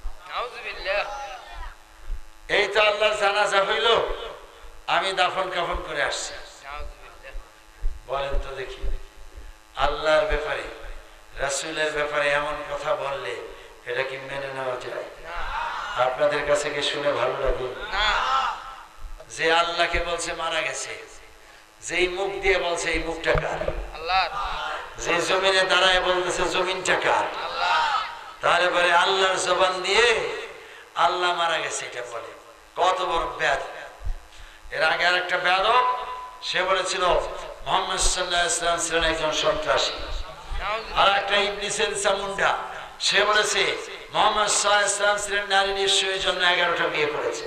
এই তো আল্লাহর জানাজা হইল, আমি দাফন কাফন করে আসছি। বলেন তো দেখি, আল্লাহর ব্যাপারে রাসূলের ব্যাপারে এমন কথা বললে এটা কি মেনে নেওয়া যায়? আপনাদের কাছে কি শুনে ভালো লাগে? যে আল্লাহকে বলছে মারা গেছে, যেই মুখ দিয়ে বলছে এই মুখটা কার? আল্লাহর। যে জমিনে দাঁড়ায় বলতেছে জমিনটা কার? তারপরে আল্লাহর জবান দিয়ে আল্লাহ মারা গেছে এটা বলে, কত বড় ব্যাধ। এর আগে আরেকটা বেয়াদব, সে বলেছিল মুহাম্মদ সাল্লাল্লাহু আলাইহি ওয়াসাল্লাম ছিলেন একজন সন্ত্রাসী। আর একটা ইবলিসের চামুন্ডা, সে বলেছে মুহাম্মদ সাল্লাল্লাহু আলাইহি ওয়াসাল্লাম ছিলেন নারী নিঃস্বের জন্য 11টা বিয়ে করেছে।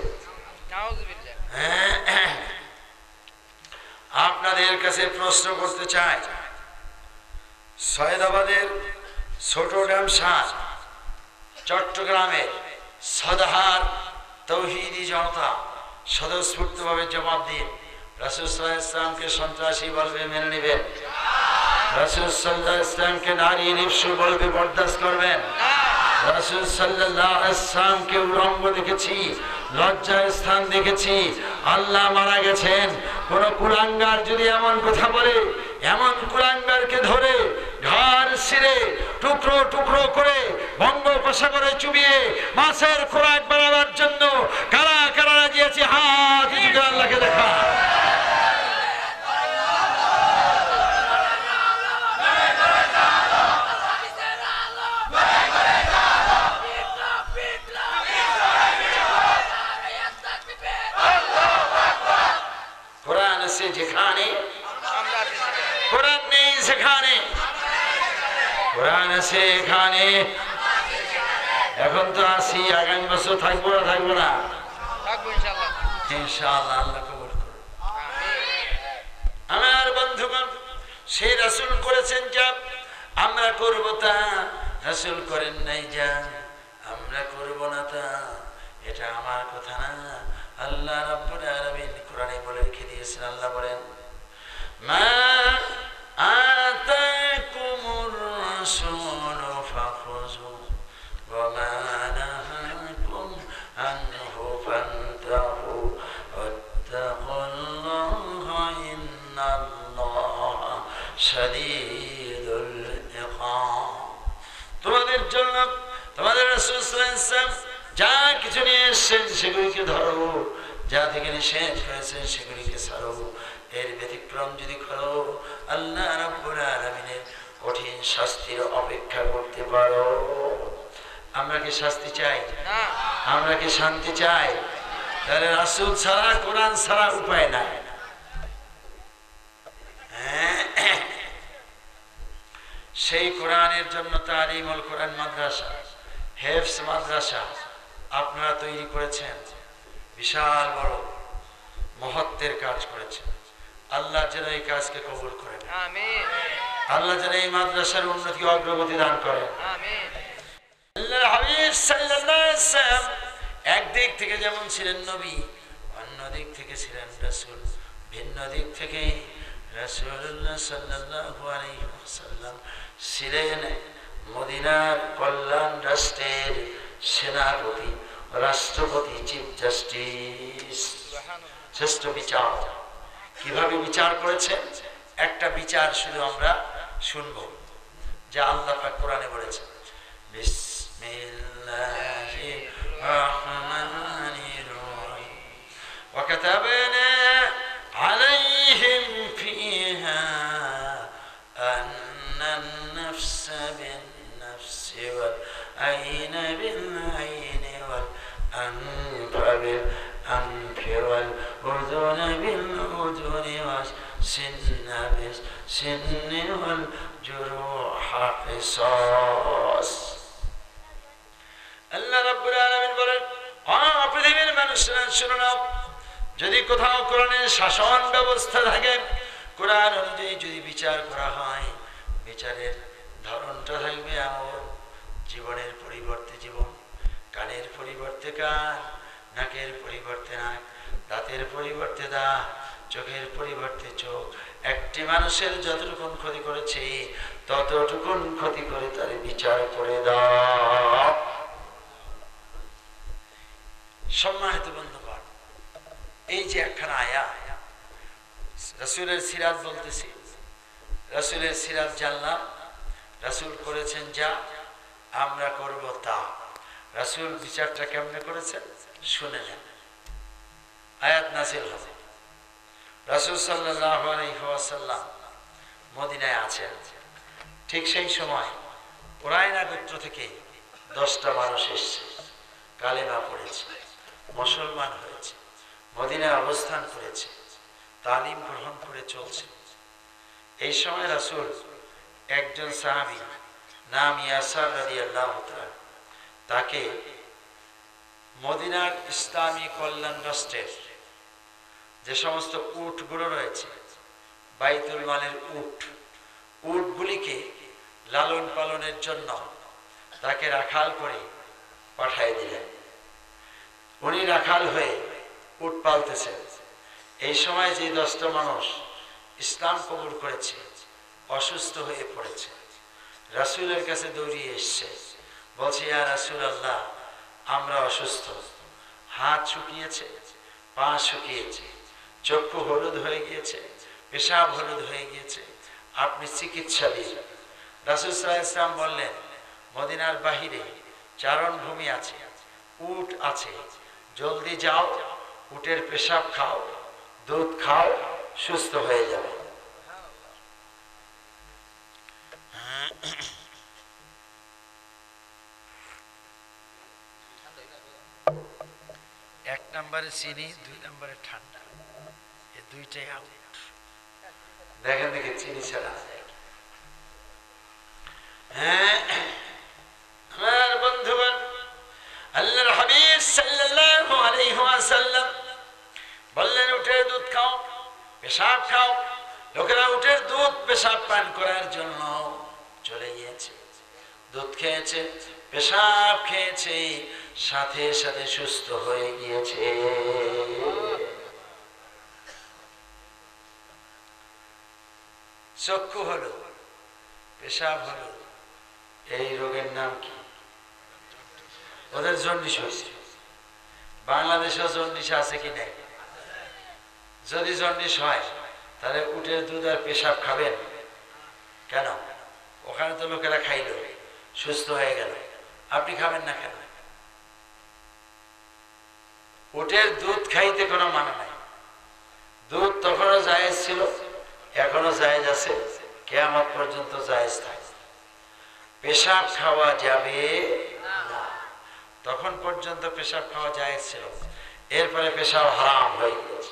আপনাদের কাছে প্রশ্ন করতে চাই, সৈয়দাবাদের ছোট ড্যামসার চট্টগ্রামের সদাহার তৌহিদি জনতা স্বতঃস্ফূর্তভাবে জবাব দিন, রাসূল সাল্লাল্লাহু আলাইহি ওয়াসাল্লামকে সন্ত্রাসী বলবে মেনে নেবেন? রাসূল সাল্লাল্লাহু আলাইহি ওয়াসাল্লামকে নারী নিঃস্ব বলবে বরদাস্ত করবেন? রাসূল সাল্লাল্লাহু আলাইহি ওয়াসাল্লামকে উলঙ্গ দেখেছি, লজ্জার স্থান দেখেছি, আল্লাহ মারা গেছেন। কোন কুলাঙ্গার যদি এমন কথা বলে, এমন কুলাঙ্গারকে ধরে ঘাড় ছিঁড়ে টুকরো টুকরো করে বঙ্গোপসাগরে চুবিয়ে মাছের খোরাক বানাবার জন্য কারা কারা রাজি আছে? হাত উঁচু করে আল্লাহকে দেখা। কোরআন আছে যেখানে, কোরআন নেই সেখানে। কোরআন আছে এখানে। এখন তো আসি, আগামী বছর থাকবো না থাকবো না? ইনশাআল্লাহ, আল্লাহ কবুল করুন। আমার বন্ধুগণ, সেই রাসূল করেছেন যা আমরা করব তা, রাসূল করেন নাই যা আমরা করব না তা। এটা আমার কথা না, আল্লাহ রাব্বুল আলামিন কোরআনে বলে রেখে দিয়েছেন। আল্লাহ বলেন, মা আতাকুমুর রাসূলু ফাখুযু ওয়া মা নাহাকুম আনহু ফান্তাহু ওয়াত্তাকুল্লাহা ইন্নাল্লাহা শাদীদুল ইকাব। তোমাদের জন্য তোমাদের রাসূল সাল্লাল্লাহু আলাইহি ওয়াসাল্লাম যা কিছু নিয়ে এসেছেন সেগুলিকে ধরো, যা থেকে নিষেধ করেছেন সেগুলিকে ছাড়ো। এর ব্যতিক্রম যদি করো, আল্লাহ রাব্বুল আলামিনের কঠিন শাস্তির অপেক্ষা করতে পারো। আমরা কি শাস্তি চাই? আমরা কি শান্তি চাই? তাহলে রাসূল ছাড়া, কোরআন ছাড়া উপায় নাই। সেই কোরআনের জন্য তালিমুল কোরআন মাদ্রাসা, হেফজ মাদ্রাসা আপনারা তৈরি করেছেন। বিশাল বড় মহত্বের কাজ করেছেন। আল্লাহ যেন এই কাজকে কবুল করেন। আমিন। আল্লাহ যেন এই মাদ্রাসার উন্নতি অগ্রগতি দান করেন। আমিন। আল্লাহর হাবিব সাল্লাল্লাহু আলাইহি ওয়াসাল্লাম একদিক থেকে যেমন ছিলেন নবী, অন্য দিক থেকে ছিলেন রাসূল। ভিন্ন দিক থেকে রাসূলুল্লাহ সাল্লাল্লাহু আলাইহি ওয়াসাল্লাম ছিলেন মদিনার কল্যাণ রাষ্ট্রের সেনাপতি, রাষ্ট্রপতি, চিফ জাস্টিস, শ্রেষ্ঠ বিচার। কিভাবে বিচার করেছেন? একটা বিচার শুধু আমরা শুনব, যা আল্লাহ পাক কোরআনে বলেছেন, বিসমিল্লাহির রহমানির রহিম ওয়া কাতাবনা আলাইহিম ফিহা আন্নান নাফসা বিন-নাফসি ওয়াল আইনা বিল-আইনি ওয়াল আনফা বিল-আনফি ওয়াল উযুনা বিল-উযুনি ওয়াস-সিন্না বিস-সিন্নি ওয়াল জুরুহা কিসাস। আল্লাহ রাব্বুল আলামিন বলেন, পৃথিবীর মানুষরা শুনো না, যদি কোথাও কোরআনের শাসন ব্যবস্থা থাকে, কোরআন অনুযায়ী যদি বিচার করা হয়, বিচারের ধরনটা থাকবে এমন, জীবনের পরিবর্তে জীবন, কানের পরিবর্তে কান, নাকের পরিবর্তে নাক, দাঁতের পরিবর্তে দাঁত, চোখের পরিবর্তে চোখ। একটি মানুষের যতটুকুন ক্ষতি করেছে ততটুকুন ক্ষতি করে তার বিচার করে দাও। সম্মানিত বন্ধুগণ, এই যে একখানা আয়াত রাসূলের সিরাত বলতেছি, রাসূলের সিরাত জানলাম, রাসূল করেছেন যা, আমরা করব তা। রাসূল বিচারটা কেমনে করেছেন শুনে নেন। আয়াত নাযিল হবে, রাসূল সাল্লাল্লাহু আলাইহি ওয়াসাল্লাম মদিনায় আছেন। ঠিক সেই সময় কুরাইনা গোত্র থেকে 10টা মানুষ এসেছে, কালেমা পড়েছে, মুসলমান হয়েছে, মদিনায় অবস্থান করেছে, তালিম গ্রহণ করে চলছে। এই সময় রাসূল একজন সাহাবী নাম ইয়াসার রাদিয়াল্লাহু তাআলা, তাকে মদিনার ইসলামী কল্যাণ রাষ্ট্রের যে সমস্ত উটগুলো রয়েছে, বাইতুল মালের উটগুলিকে লালন পালনের জন্য তাকে রাখাল করে পাঠিয়ে দিলেন। উনি রাখাল হয়ে উট পালতেছেন। এই সময় যে 10টা মানুষ ইসলাম কবুল করেছে অসুস্থ হয়ে পড়েছে, রাসূলের কাছে দৌড়িয়ে এসছে, বলছে ইয়া রাসূলুল্লাহ, আমরা অসুস্থ, হাত শুকিয়েছে, পা শুকিয়েছে, চক্ষু হলুদ হয়ে গিয়েছে, পেশাব হলুদ হয়ে গিয়েছে, আপনি চিকিৎসা দিন। রাসূল সাল্লাল্লাহু আলাইহি ওয়াসাল্লাম বললেন, মদিনার বাহিরে চারণভূমি আছে, উট আছে, জলদি যাও, উটের পেশাব খাও, দুধ খাও, সুস্থ হয়ে যাবে। এক নম্বরে চিনি, 2 নম্বরে ঠান্ডা, এই দুইটাই আউট। দেখেন দেখে চিনি ছাড়া। আমার বন্ধুগণ, আল্লাহর হাবিব সাল্লাল্লাহু আলাইহি ওয়াসাল্লাম বললেন, উটের দুধ খাও, পেশাব খাও। লোকেরা উটের দুধ পেশাব পান করার জন্য চলে গিয়েছে, দুধ খেয়েছে, পেশাব খেয়েছে, সাথে সাথে সুস্থ হয়ে গিয়েছে। চক্ষু হলো, পেশাব হলো, এই রোগের নাম কি? ওদের জন্ডিস হয়েছে। বাংলাদেশেও জন্ডিস আছে কি নাই? যদি জন্ডিস হয় তাহলে উটের দুধ আর পেশাব খাবেন কেন? ওখানে তো লোকেরা খাইলো, সুস্থ হয়ে গেল, আপনি খাবেন না কেন? উটের দুধ খাইতে কোনো মানে নাই। দুধ তখনও জায়েজ ছিল, এখনো জায়েজ আছে, কিয়ামত পর্যন্ত জায়েজ থাকে। পেশাব খাওয়া যাবে না, তখন পর্যন্ত পেশাব খাওয়া জায়েজ ছিল, এরপরে পেশাব হারাম হয়ে গেছে।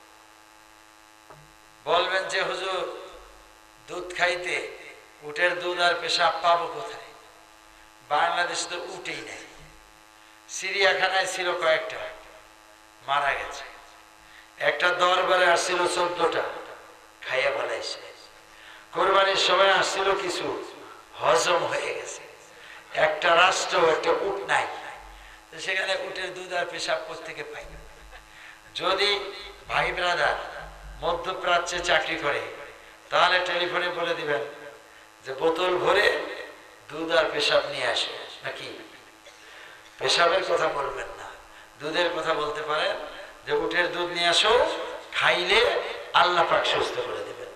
বলবেন যে হুজুর, দুধ খাইতে উটের দুধ আর পেশাব পাবো কোথায়? বাংলাদেশে তো উটেই নাই। চিড়িয়াখানায় ছিল কয়েকটা, মারা গেছে। একটা দরবারে আসছিল 14টা, খাইয়া ফেলাইছে। কোরবানির সময় আসছিল কিছু, হজম হয়ে গেছে। একটা রাষ্ট্র, একটা উট নাই, সেখানে উটের দুধ আর পেশাব কোত্থেকে পাই? যদি ভাই ব্রাদার মধ্যপ্রাচ্যে চাকরি করে তাহলে টেলিফোনে বলে দিবেন যে বোতল ভরে দুধ আর পেশাব নিয়ে আসে, নাকি? পেশাবের কথা বলবেন না, দুধের কথা বলতে পারেন যে উটের দুধ নিয়ে আসো, খাইলে আল্লাহ পাক সুস্থ করে দেবেন।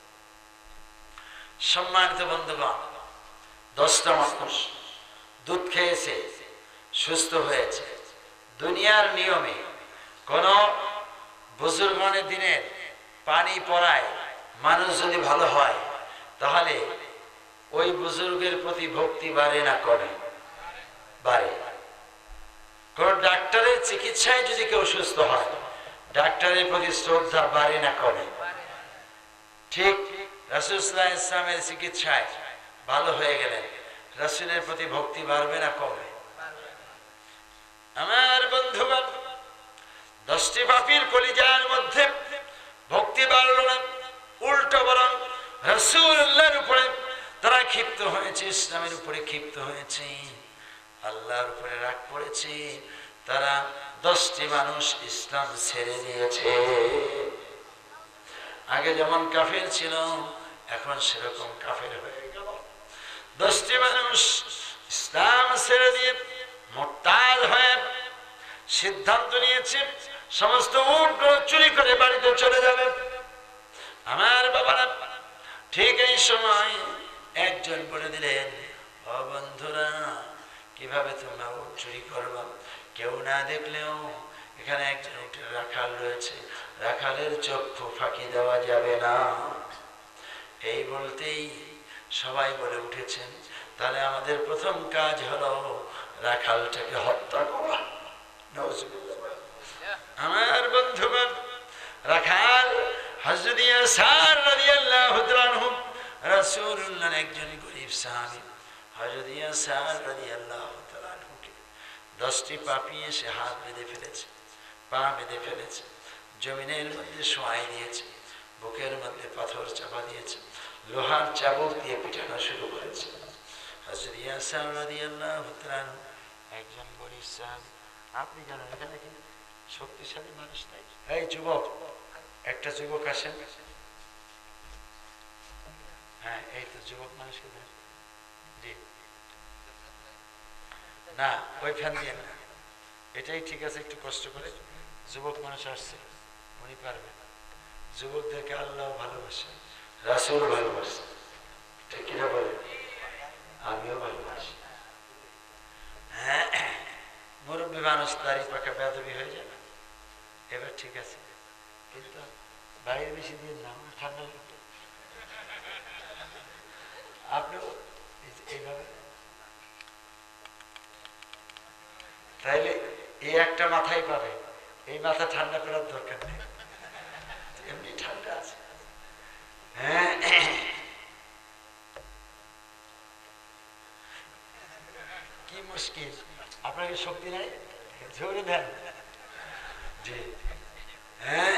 সম্মানিত বন্ধুগণ, 10টা মানুষ দুধ খেয়েছে, সুস্থ হয়েছে। দুনিয়ার নিয়মে কোন বুজুর্গনের দিনের পানি পড়ায় মানুষ যদি ভালো হয় তাহলে ওই বুজুর্গের প্রতি ভক্তি বাড়ে না কমে? বাড়ে। কোন ডাক্তারের চিকিৎসায় যদি কেউ সুস্থ হয়, ডাক্তারের প্রতি শ্রদ্ধা বাড়ে না কমে? ঠিক রাসূল সাল্লাল্লাহু আলাইহি ওয়াসাল্লামের চিকিৎসায় ভালো হয়ে গেলেন, রাসূলের প্রতি ভক্তি বাড়বে না কমে? আমার বন্ধুগণ, 10টি পাপীর কলিজার মধ্যে ভক্তি বাড়ল না, উল্টো বরং রাসূলুল্লাহর উপরে তারা ক্ষিপ্ত হয়েছে, ইসলামের উপরে ক্ষিপ্ত হয়েছে, আল্লাহর উপরে রাগ পড়েছে। তারা 10টি মানুষ ইসলাম ছেড়ে দিয়েছে। আগে যেমন কাফের ছিল, এখন সেরকম কাফের হয়ে গেল। 10টি মানুষ ইসলাম ছেড়ে দিয়ে মুরতাদ হয়ে সিদ্ধান্ত নিয়েছে সমস্ত উটগুলো চুরি করে বাড়িতে চলে যাবে। আমার বাবারা, ঠিক এই সময় একজন বলে দিলেন, ও বন্ধুরা, কিভাবে তোমরা উট চুরি করবা? কেউ না দেখলেও এখানে একজন উটের রাখাল রয়েছে, রাখালের চক্ষু ফাঁকি দেওয়া যাবে না। এই বলতেই সবাই বলে উঠেছেন, তাহলে আমাদের প্রথম কাজ হলো রাখালটাকে হত্যা করা। আমার বন্ধুগণ, রাখাল হযরত ইয়াসার রাদিয়াল্লাহু তাআলা আনহু রাসূলুল্লাহর একজন গরীব সাহাবী। হযরত ইয়াসার রাদিয়াল্লাহু তাআলা আনহুকে 10টি পাপি এসে হাত বেঁধে ফেলেছে, পা বেঁধে ফেলেছে, জমিনের মধ্যে শোয়াই দিয়েছে, বুকের মধ্যে পাথর চাপা দিয়েছে, লোহার চাবুক দিয়ে পিটানো শুরু করেছে। হযরত ইয়াসার রাদিয়াল্লাহু তাআলা আনহু একজন গরীব সাহাবী। আপনি জানেন এখানে কি শক্তিশালী মানুষ নাই? এই যুবক, একটা যুবক আসেন। হ্যাঁ, এই তো যুবক মানুষকে দেন। জি না, ওই ফ্যান দিয়ে না, এটাই ঠিক আছে। একটু কষ্ট করে, যুবক মানুষ আসছে, উনি পারবে। যুবকদেরকে আল্লাহ ভালোবাসে, রাসূল ভালোবাসে, ঠিক কিনা বলে? আমিও ভালোবাসি। হ্যাঁ, মুরব্বী মানুষ দাড়ি পাকা বেয়াদবি হয়ে যায় না, এবার ঠিক আছে, কিন্তু বাইরে বেশি দিন না, ঠান্ডা লাগবে। আপনিও এইভাবে, তাইলে এই একটা মাথায় পাবে, এই মাথা ঠান্ডা করার দরকার নেই, এমনি ঠান্ডা আছে। হ্যাঁ, কি মুশকিল, আপনার কি শক্তি নাই? জোরে দেন। জি হ্যাঁ,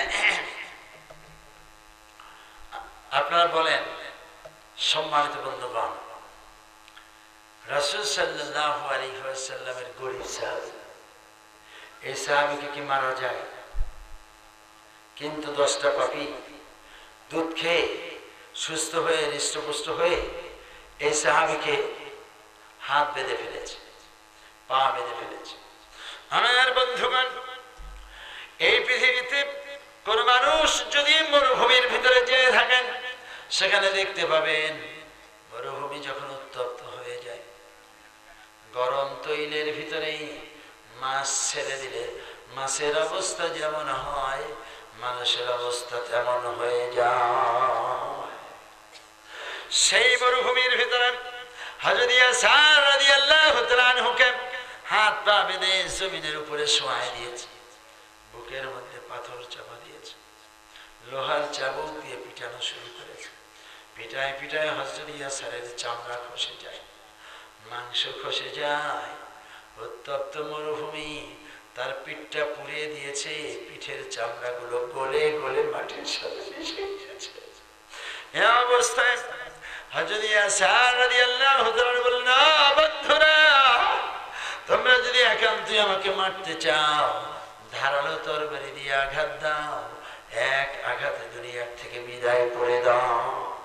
আপনারা বলেন, সম্মানিত বন্ধুগণ, রাসূল সাল্লাল্লাহু আলাইহি ওয়াসাল্লামের গরীব সাহাবী, এই সাহাবীকে কি মারা যায়? কিন্তু 10টা পাপী দুধ খেয়ে সুস্থ হয়ে হৃষ্টপুষ্ট হয়ে এই সাহাবীকে হাত বেঁধে ফেলেছে, পা বেঁধে ফেলেছে। আমার বন্ধুগণ, এই পৃথিবীতে কোন মানুষ যদি মরুভূমির ভিতরে যেয়ে থাকেন, সেখানে দেখতে পাবেন মরুভূমি যখন উত্তপ্ত হয়ে যায়, গরম তৈলের ভিতরে মাছ ছেড়ে দিলে মাছের অবস্থা যেমন হয়, মানুষের অবস্থা তেমন হয়ে যায়। সেই মরুভূমির ভিতরে হযরত ইয়াসার রাদিয়াল্লাহু তাআলা আনহুকে হাত পা বেঁধে জমিনের উপরে শোয়াই দিয়েছে, বুকের মধ্যে পাথর চাপা দিয়েছে, লোহার চাবুক দিয়ে পিটানো শুরু করেছে। পিটায় পিটায় হযরত ইয়াসারের চামড়া খসে যায়, মাংস খসে যায়। উত্তপ্ত মরুভূমি তার পিঠটা পুড়িয়ে দিয়েছে, পিঠের চামড়াগুলো গলে গলে মাটির সাথে মিশে গিয়েছে। এই অবস্থায় হযরত ইয়াসার রাদিয়াল্লাহু তাআলা বললেন, বন্ধুরা, তোমরা যদি একান্তই আমাকে মারতে চাও, ধারালো তরবারি দিয়ে আঘাত দাও, এক আঘাতে দুনিয়ার থেকে বিদায় করে দাও।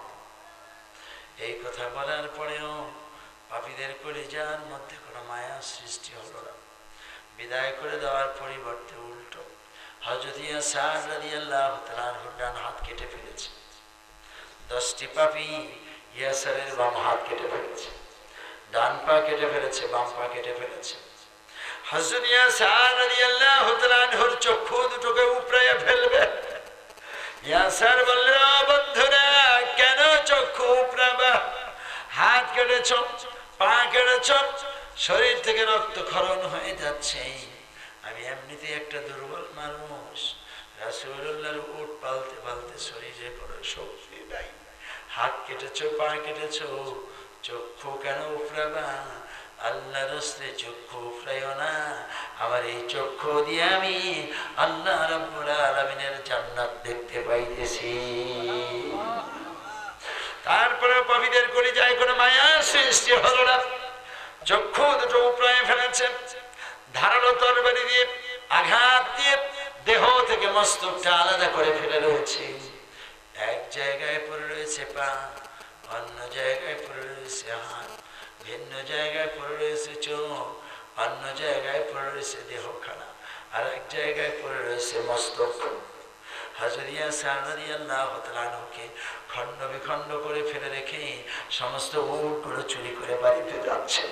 এই কথা বলার পরেও পাপীদের কলিজার মধ্যে কোনো মায়া সৃষ্টি হলো না। বিদায় করে দেওয়ার পরিবর্তে উল্টো হযরত ইয়াসার রাদিয়াল্লাহু তাআলা আনহুর ডান হাত কেটে ফেলেছে। 10টি পাপী ইয়াসারের বাম হাত কেটে ফেলেছে, ডান পা কেটে ফেলেছে, বাম পা কেটে ফেলেছে। হযরত ইয়াসার রাদিয়াল্লাহু তাআলা আনহুর চক্ষু দুটোকে উপড়ে ফেলবে। ইয়াসার বললেন, বন্ধুরা, কেন চক্ষু উপড়াবা? হাত কেটেছ, পা কেটেছ, শরীর থেকে রক্তক্ষরণ হয়ে যাচ্ছে। আমি এমনিতে একটা দুর্বল মানুষ, রাসূলুল্লাহর উট পালতে পালতে শরীরে কোনো শক্তি নাই। হাত কেটেছ, পা কেটেছ, চক্ষু কেন উপড়াবা? আল্লাহর রাস্তে চক্ষু উপড়াইও না। আমার এই চক্ষু দিয়ে আমি আল্লাহ রাব্বুল আলামিনের জান্নাত দেখতে পাইতেছি। তারপরে পাপীদের কলিজায় কোনো মায়া সৃষ্টি হলো না, চক্ষু দুটো উপড়ায় ফেলেছে, ধারালো তরবারি দিয়ে আঘাত দিয়ে দেহ থেকে মস্তকটা আলাদা করে ফেলে রয়েছে। এক জায়গায় পড়ে রয়েছে পা, অন্য জায়গায় পড়ে রয়েছে হাত, ভিন্ন জায়গায় পড়ে রয়েছে চোখ, অন্য জায়গায় পড়ে রয়েছে দেহখানা, আর এক জায়গায় পড়ে রয়েছে মস্তক। হযরত ইয়াসার রাদিয়াল্লাহু তাআলা আনহুকে খণ্ড বিখণ্ড করে ফেলে রেখে সমস্ত উটগুলো চুরি করে বাড়িতে যাচ্ছে।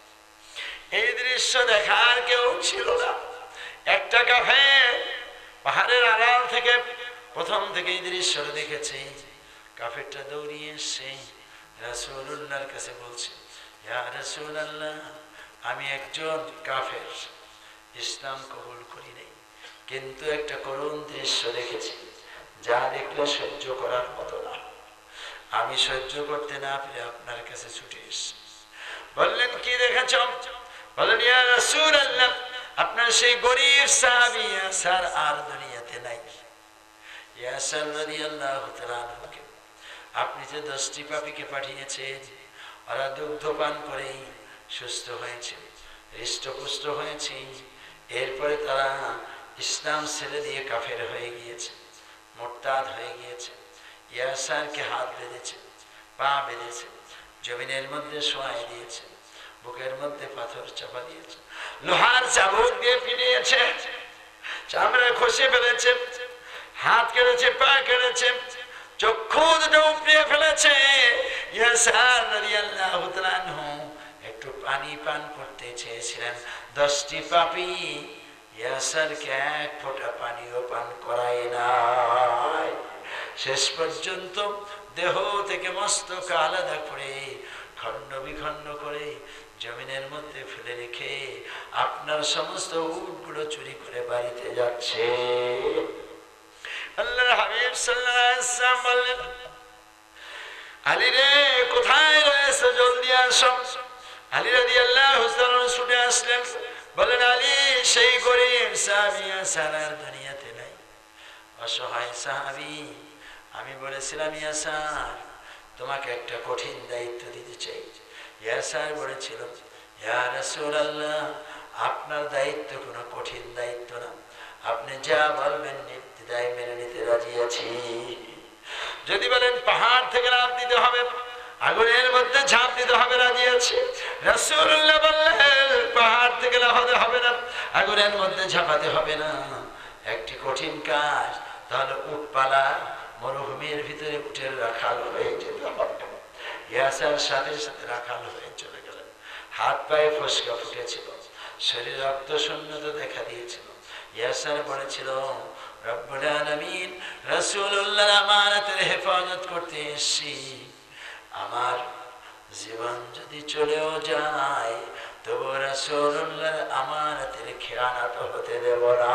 এই দৃশ্য দেখার কেউ ছিল না। একটা কাফের পাহাড়ের আড়াল থেকে প্রথম থেকে এই দৃশ্যটা দেখেছে। কাফেরটা দৌড়িয়ে এসে রাসূলুল্লাহর কাছে বলছে, ইয়া রাসূলুল্লাহ, আমি একজন কাফের, ইসলাম কবুল করি নাই, কিন্তু একটা করুণ দৃশ্য দেখেছি যা দেখলে সহ্য করার মতো না। আমি সহ্য করতে না পেরে আপনার কাছে ছুটে এসেছি। বললেন, কি দেখেছ? বললেন, ইয়া রাসূলুল্লাহ, আপনার সেই গরীব সাহাবী ইয়াসার আর দুনিয়াতে নাই। ইয়াসার রাদিয়াল্লাহু তাআলা আনহুকে আপনি যে 10টি পাপীকে পাঠিয়েছেন, ওরা দুগ্ধ পান করেই সুস্থ হয়েছে, হৃষ্টপুষ্ট হয়েছে। এরপরে তারা ইসলাম ছেড়ে দিয়ে কাফের হয়ে গিয়েছে, মুরতাদ হয়ে গিয়েছে। ইয়াসারকে হাত বেঁধেছে, পা বেঁধেছে, জমিনের মধ্যে শোয়াই দিয়েছে, বুকের মধ্যে পাথর চাপা দিয়েছে, লোহার চাবুক দিয়ে পিটিয়েছে, চামড়া খসে ফেলেছে, হাত কেটেছে, পা কেটেছে, চক্ষু দুটো উপড়িয়ে ফেলেছে। ইয়াসার রাদিয়াল্লাহু তাআলা আনহু একটু পানি পান করতে চেয়েছিলেন। 10টি পাপী ইয়াসারকে এক ফোঁটা পানিও পান করায় নাই। শেষ পর্যন্ত দেহ থেকে মস্তক আলাদা করে খণ্ড বিখণ্ড করে জমিনের মধ্যে ফেলে রেখে আপনার সমস্ত উটগুলো চুরি করে বাড়িতে যাচ্ছে। আল্লাহর হাবিব সাল্লাল্লাহু আলাইহি ওয়াসাল্লাম বললেন, আলী রে, কোথায় রয়েছে? জলদি আসো। আলী রাদিয়াল্লাহু তাআলা ছুটে আসলেন, বলেন, আলী, সেই গরীব সাহাবী ইয়াসার আর দুনিয়াতে নাই। অসহায় সাহাবী, আমি বলেছিলাম ইয়াসার, তোমাকে একটা কঠিন দায়িত্ব দিতে চাই। ইয়াসার বলেছিল, ইয়া রাসূলুল্লাহ, আপনার দায়িত্ব কোনো কঠিন দায়িত্ব না, আপনি যা বলবেন নির্দ্বিধায় মেনে নিতে রাজি আছি। যদি বলেন পাহাড় থেকে লাফ দিতে হবে, আগুনের মধ্যে ঝাঁপ দিতে হবে, রাজি আছি। রাসূলুল্লাহ বললেন, পাহাড় থেকে লাফাতে হবে না, আগুনের মধ্যে ঝাঁপাতে হবে না, একটি কঠিন কাজ, তাহলে উট পালা মরুভূমির ভিতরে উটের রাখাল হয়ে যেতে হবে। ইয়াসার সাথে সাথে রাখাল হয়ে চলে গেলেন। হাত পায়ে ফসকা ফুটেছিল, শরীরে রক্ত শূন্যতা দেখা দিয়েছিল। ইয়াসার বলেছিল, রব্বুল আলামিন, রাসূলুল্লাহর আমানতের হেফাজত করতে এসেছি, আমার জীবন যদি চলেও যায় তবু রাসূলুল্লাহর আমানতের খেয়ানত হতে দেব না।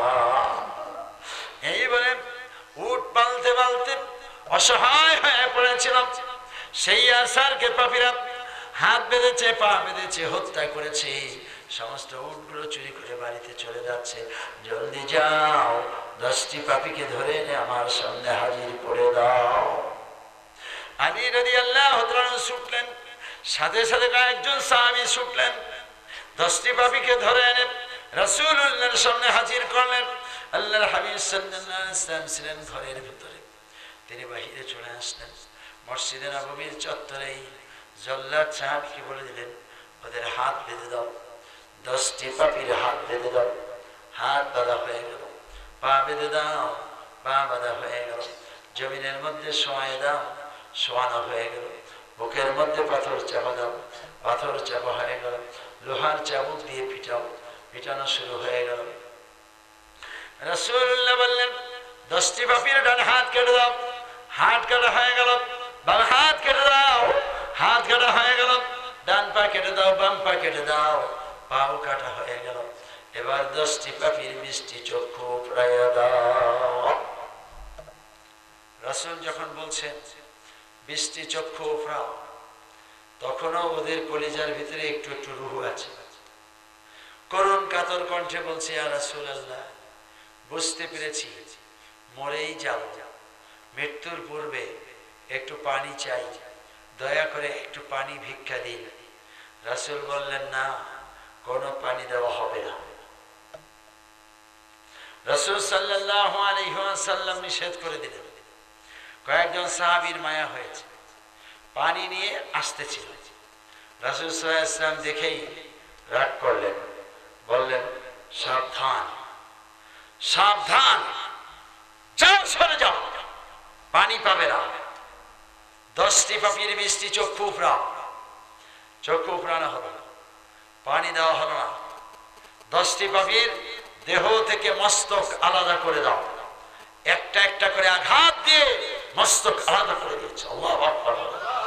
এই বলে উট পালতে পালতে অসহায় হয়ে পড়েছিল। সেই ইয়াসারকে পাপীরা হাত বেঁধেছে, পা বেঁধেছে, হত্যা করেছে, সমস্ত উটগুলো চুরি করে বাড়িতে চলে যাচ্ছে। জলদি যাও, 10টি পাপীকে ধরে এনে আমার সামনে হাজির করে দাও। আলী রাদিয়াল্লাহু তাআলা ছুটলেন, সাথে সাথে কয়েকজন সাহাবী ছুটলেন, 10টি পাপীকে ধরে এনে রাসূলুল্লাহর সামনে হাজির করলেন। আল্লাহর হাবিব সাল্লাল্লাহু আলাইহি ওয়াসাল্লাম ছিলেন ঘরের ভিতরে, তিনি বাহিরে চলে আসলেন। মসজিদে নববীর চত্বরেই জল্লাদ সাহাবীকে বলে দিলেন, ওদের হাত বেঁধে দাও, 10টি পাপীর হাত বেঁধে দাও। হাত বাঁধা হয়ে গেল, পা বেঁধে দাও, পা বাঁধা হয়ে গেল, জমিনের মধ্যে শোয়ায় দাও, শোয়ানো হয়ে গেল, বুকের মধ্যে পাথর চাপা দাও, পাথর চাপা হয়ে গেল, লোহার চাবুক দিয়ে পিটাও, পিটানো শুরু হয়ে গেল। রাসূলুল্লাহ বললেন, 10টি পাপীর ডান হাত কেটে দাও, হাত কাটা হয়ে গেল, বাম হাত কেটে দাও, হাত কাটা হয়ে গেল, ডান পা কেটে দাও, বাম পা কেটে দাও, পাও কাটা হয়ে গেল। এবার 10টি পাপীর 20টি চক্ষু উপড়াইয়া দাও। রাসূল যখন বলছেন 20টি চক্ষু উপড়াও, তখনও ওদের কলিজার ভিতরে একটু একটু রূহ আছে। করুণ কাতর কণ্ঠে বলছে, ইয়া রাসূলুল্লাহ, বুঝতে পেরেছি মরেই যাব, মৃত্যুর পূর্বে একটু পানি চাই, দয়া করে একটু পানি ভিক্ষা দিন। রাসূল বললেন, না, কোনো পানি দেওয়া হবে না। রাসূল সাল্লাল্লাহু আলাইহি ওয়াসাল্লাম নিষেধ করে দিলেন। কয়েকজন সাহাবীর মায়া হয়েছে, পানি নিয়ে আসতেছিল। রাসূল সাল্লাল্লাহু আলাইহি ওয়াসাল্লাম দেখেই রাগ করলেন, বললেন, সাবধান, সাবধান, যাও সরে যাও, পানি পাবে না। 10টি পাপির মিষ্টি চক্ষু উপড়াও, চক্ষু উপড়ানো হলো, পানি দেওয়া হলো না। 10টি পাপির দেহ থেকে মস্তক আলাদা করে দাও, একটা একটা করে আঘাত দিয়ে মস্তক আলাদা করে দিয়েছে। আল্লাহু আকবার।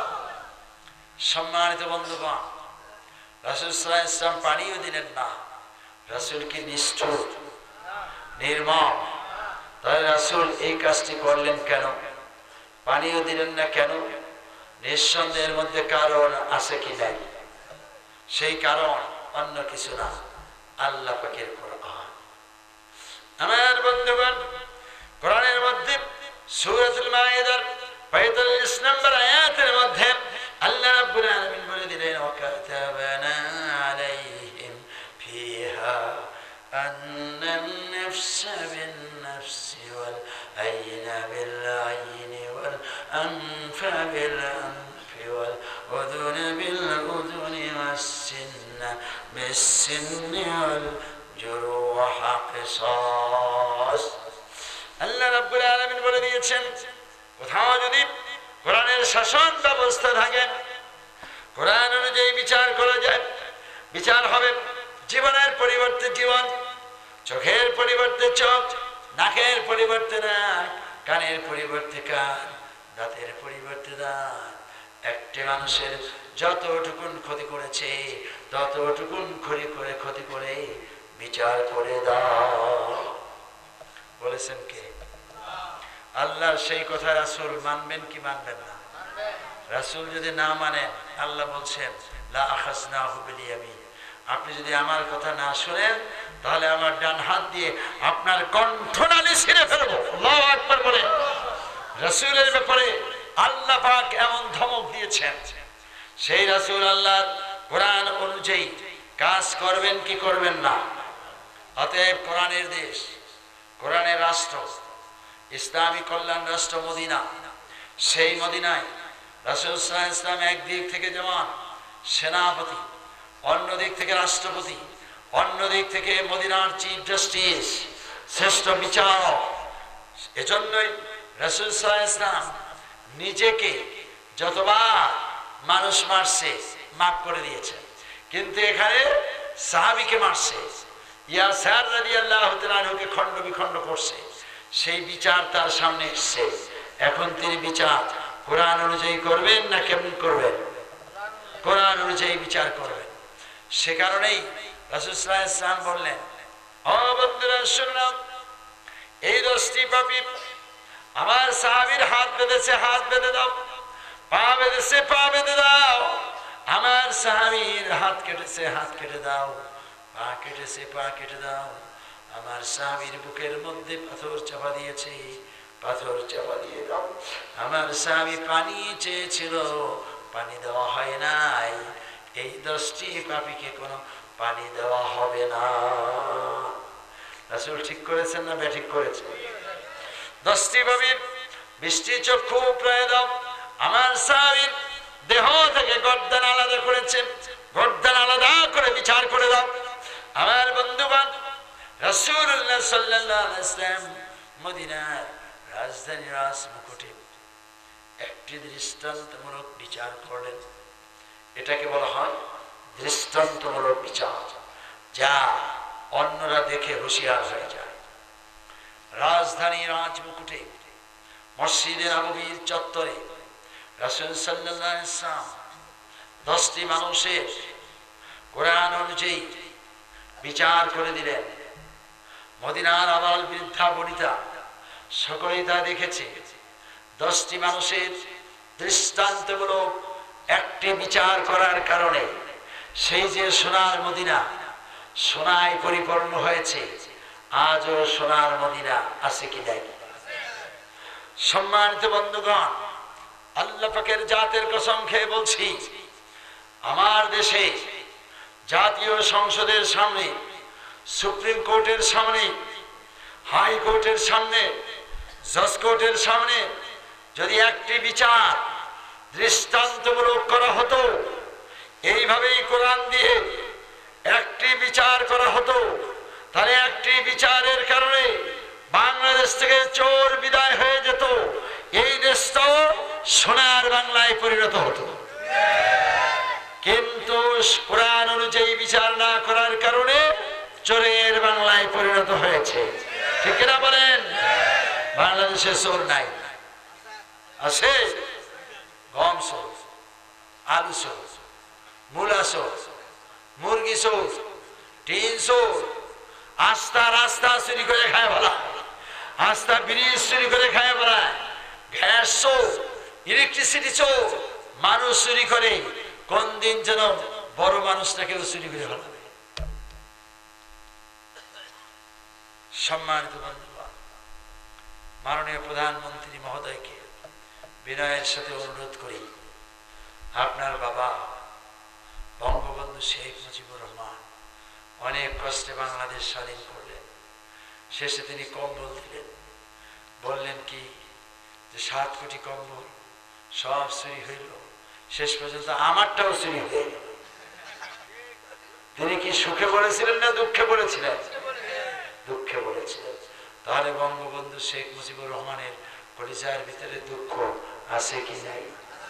সম্মানিত বন্ধুগণ, রাসূল সাল্লাল্লাহু আলাইহি ওয়াসাল্লাম পানিও দিলেন না। রাসূল কি নিষ্ঠুর, নির্মম? তাহলে রাসূল এই কাজটি করলেন কেন? পানিও দিলেন না কেন? নিঃসন্দেহের মধ্যে কারণ আছে কি নাই? সেই কারণ অন্য কিছু না, আল্লাহ পাকের কোরআন। আমার বন্ধুগণ, কোরআনের মধ্যে সূরাতুল মাইদার 45 নম্বর আয়াতের মধ্যে আল্লাহ রাব্বুল আলামিন বলে দিলেন, ওয়াকাতাবানা আলাইহিম ফিহা আন্নান নাফসা বিন নাফসি ওয়াল আইনা বিল আইনি ওয়াল আনফা বিল আনফি ওয়াল উযুনা বিল উযুনি ওয়াস সিন্না বিস সিন্নি ওয়াল জুরুহা কিসাস। আল্লাহ রাব্বুল আলামিন বলে দিয়েছেন, কোথাও যদি কোরআনের শাসন ব্যবস্থা থাকে, কোরআন অনুযায়ী বিচার করা যায়, বিচার হবে জীবনের পরিবর্তে জীবন, চোখের পরিবর্তে চোখ, নাকের পরিবর্তে নাক, কানের পরিবর্তে কান, দাঁতের পরিবর্তে দাঁত। একটি মানুষের যতটুকুন ক্ষতি করেছে ততটুকুন ক্ষতি করে বিচার করে দাও বলেছেন কে? আল্লাহর সেই কথা রাসূল মানবেন কি মানবেন না? রাসূল যদি না মানেন, আল্লাহ বলছেন লা আখাযনাহু বিল ইয়ামিন, আপনি যদি আমার কথা না শুনেন তাহলে আমার ডান হাত দিয়ে আপনার কণ্ঠনালী ছিঁড়ে ফেলবো। আল্লাহু আকবার বলে রাসূলের ব্যাপারে আল্লাহ পাক এমন ধমক দিয়েছেন। সেই রাসূল আল্লাহর কোরআন অনুযায়ী কাজ করবেন কি করবেন না? অতএব কোরআনের দেশ, কোরআনের রাষ্ট্র, ইসলামী কল্যাণ রাষ্ট্র মদিনা, সেই মদিনায় রাসূল সাল্লাল্লাহু আলাইহি ওয়াসাল্লাম একদিক থেকে যেমন সেনাপতি, অন্য দিক থেকে রাষ্ট্রপতি, অন্য দিক থেকে মদিনার চিফ জাস্টিস, শ্রেষ্ঠ বিচারক। এজন্যই রাসূল সাল্লাল্লাহু আলাইহি ওয়াসাল্লাম নিজেকে যতবার মানুষ মারছে মাফ করে দিয়েছে, কিন্তু এখানে সাহাবীকে মারছে, ইয়াসার রাদিয়াল্লাহু তাআলা আনহুকে খণ্ড বিখণ্ড করছে, সেই বিচার তার সামনে এসেছে। এখন তিনি বিচার কোরআন অনুযায়ী করবেন না কেমন করবেন? কোরআন অনুযায়ী বিচার করবেন। সে কারণেই রাসূল সাল্লাল্লাহু আলাইহি ওয়াসাল্লাম বললেন, ও বন্ধুরা শুনুন, এই 10টি পাপী আমার সাহাবীর হাত বেঁধেছে, হাত বেঁধে দাও, পা বেঁধেছে, পা বেঁধে দাও। আমার সাহাবীর হাত কেটেছে, হাত কেটে দাও, পা কেটেছে, পা কেটে দাও। আমার সাহাবীর বুকের মধ্যে পাথর চাপা দিয়েছে, পাথর চাপা দিয়ে দাও। আমার সাহাবী পানি চেয়েছিল, পানি দেওয়া হয় নাই, এই 10টি পাপীকে কোনো পানি দেওয়া হবে না। রাসূল ঠিক করেছেন না বেঠিক করেছেন? 10টি পাপীর বৃষ্টি চক্ষু উপড়ায় দাও। আমার সাহাবীর দেহ থেকে গর্দান আলাদা করেছে, গর্দান আলাদা করে বিচার করে দাও। আমার বন্ধুগণ, রাসূলুল্লাহ সাল্লাল্লাহু আলাইহি ওয়াসাল্লাম মদিনার রাজধানী রাজমুকুটে একটি দৃষ্টান্তমূলক বিচার করলেন। এটাকে বলা হয় দৃষ্টান্তমূলক বিচার, যা অন্যরা দেখে হুঁশিয়ার হয়ে যায়। রাজধানী রাজমুকুটে মসজিদে নববীর চত্বরে রাসূল সাল্লাল্লাহু আলাইহি ওয়াসাল্লাম 10টি মানুষের কোরআন অনুযায়ী বিচার করে দিলেন। মদিনার আবাল বৃদ্ধা বনিতা সকলেই তা দেখেছে। 10টি মানুষের দৃষ্টান্তমূলক একটি বিচার করার কারণে সেই যে সোনার মদিনা সোনায় পরিপূর্ণ হয়েছে, আজও সোনার মদিনা আছে কি নাই? সম্মানিত বন্ধুগণ, আল্লাহ পাকের জাতের কসম খেয়ে বলছি, আমার দেশে জাতীয় সংসদের সামনে, সুপ্রিম কোর্টের সামনে, হাই কোর্টের সামনে, জজ কোর্টের সামনে যদি একটি বিচার দৃষ্টান্তমূলক করা হতো, এইভাবেই কোরআন দিয়ে একটি বিচার করা হতো, তাহলে একটি বিচারের কারণে বাংলাদেশ থেকে চোর বিদায় যেত, এই দেশটাও সোনার বাংলায় পরিণত হতো। কিন্তু কোরআন অনুযায়ী বিচার না করার কারণে চোরের বাংলায় পরিণত হয়েছে। ঠিক না বলেন? বাংলাদেশে চোর নাই, আছে গম চোর, আলু চোর, মূলা চোর, মুরগি চোর, টিন চোর, আস্তা রাস্তা চুরি করে খায় বলা, আস্তা ব্রিজ চুরি করে খায় বলা, গ্যাস চোর, ইলেকট্রিসিটি চোর, মানুষ চুরি করে। কোন দিন যেন বড় মানুষটাকেও চুরি করে ফেলাবে। সম্মানিত বন্ধুগণ, মাননীয় প্রধানমন্ত্রী মহোদয়কে বিনয়ের সাথে অনুরোধ করি, আপনার বাবা বঙ্গবন্ধু শেখ মুজিবুর রহমান অনেক কষ্টে বাংলাদেশ স্বাধীন করলেন। শেষে তিনি কম্বল দিলেন, বললেন কি যে 7 কোটি কম্বল সব চুরি হইল, শেষ পর্যন্ত আমারটাও চুরি হয়ে গেল। তিনি কি সুখে বলেছিলেন না দুঃখে বলেছিলেন? দুঃখে বলেছিলেন। তাহলে বঙ্গবন্ধু শেখ মুজিবুর রহমানের কলিজার ভিতরে দুঃখ আছে কি নাই?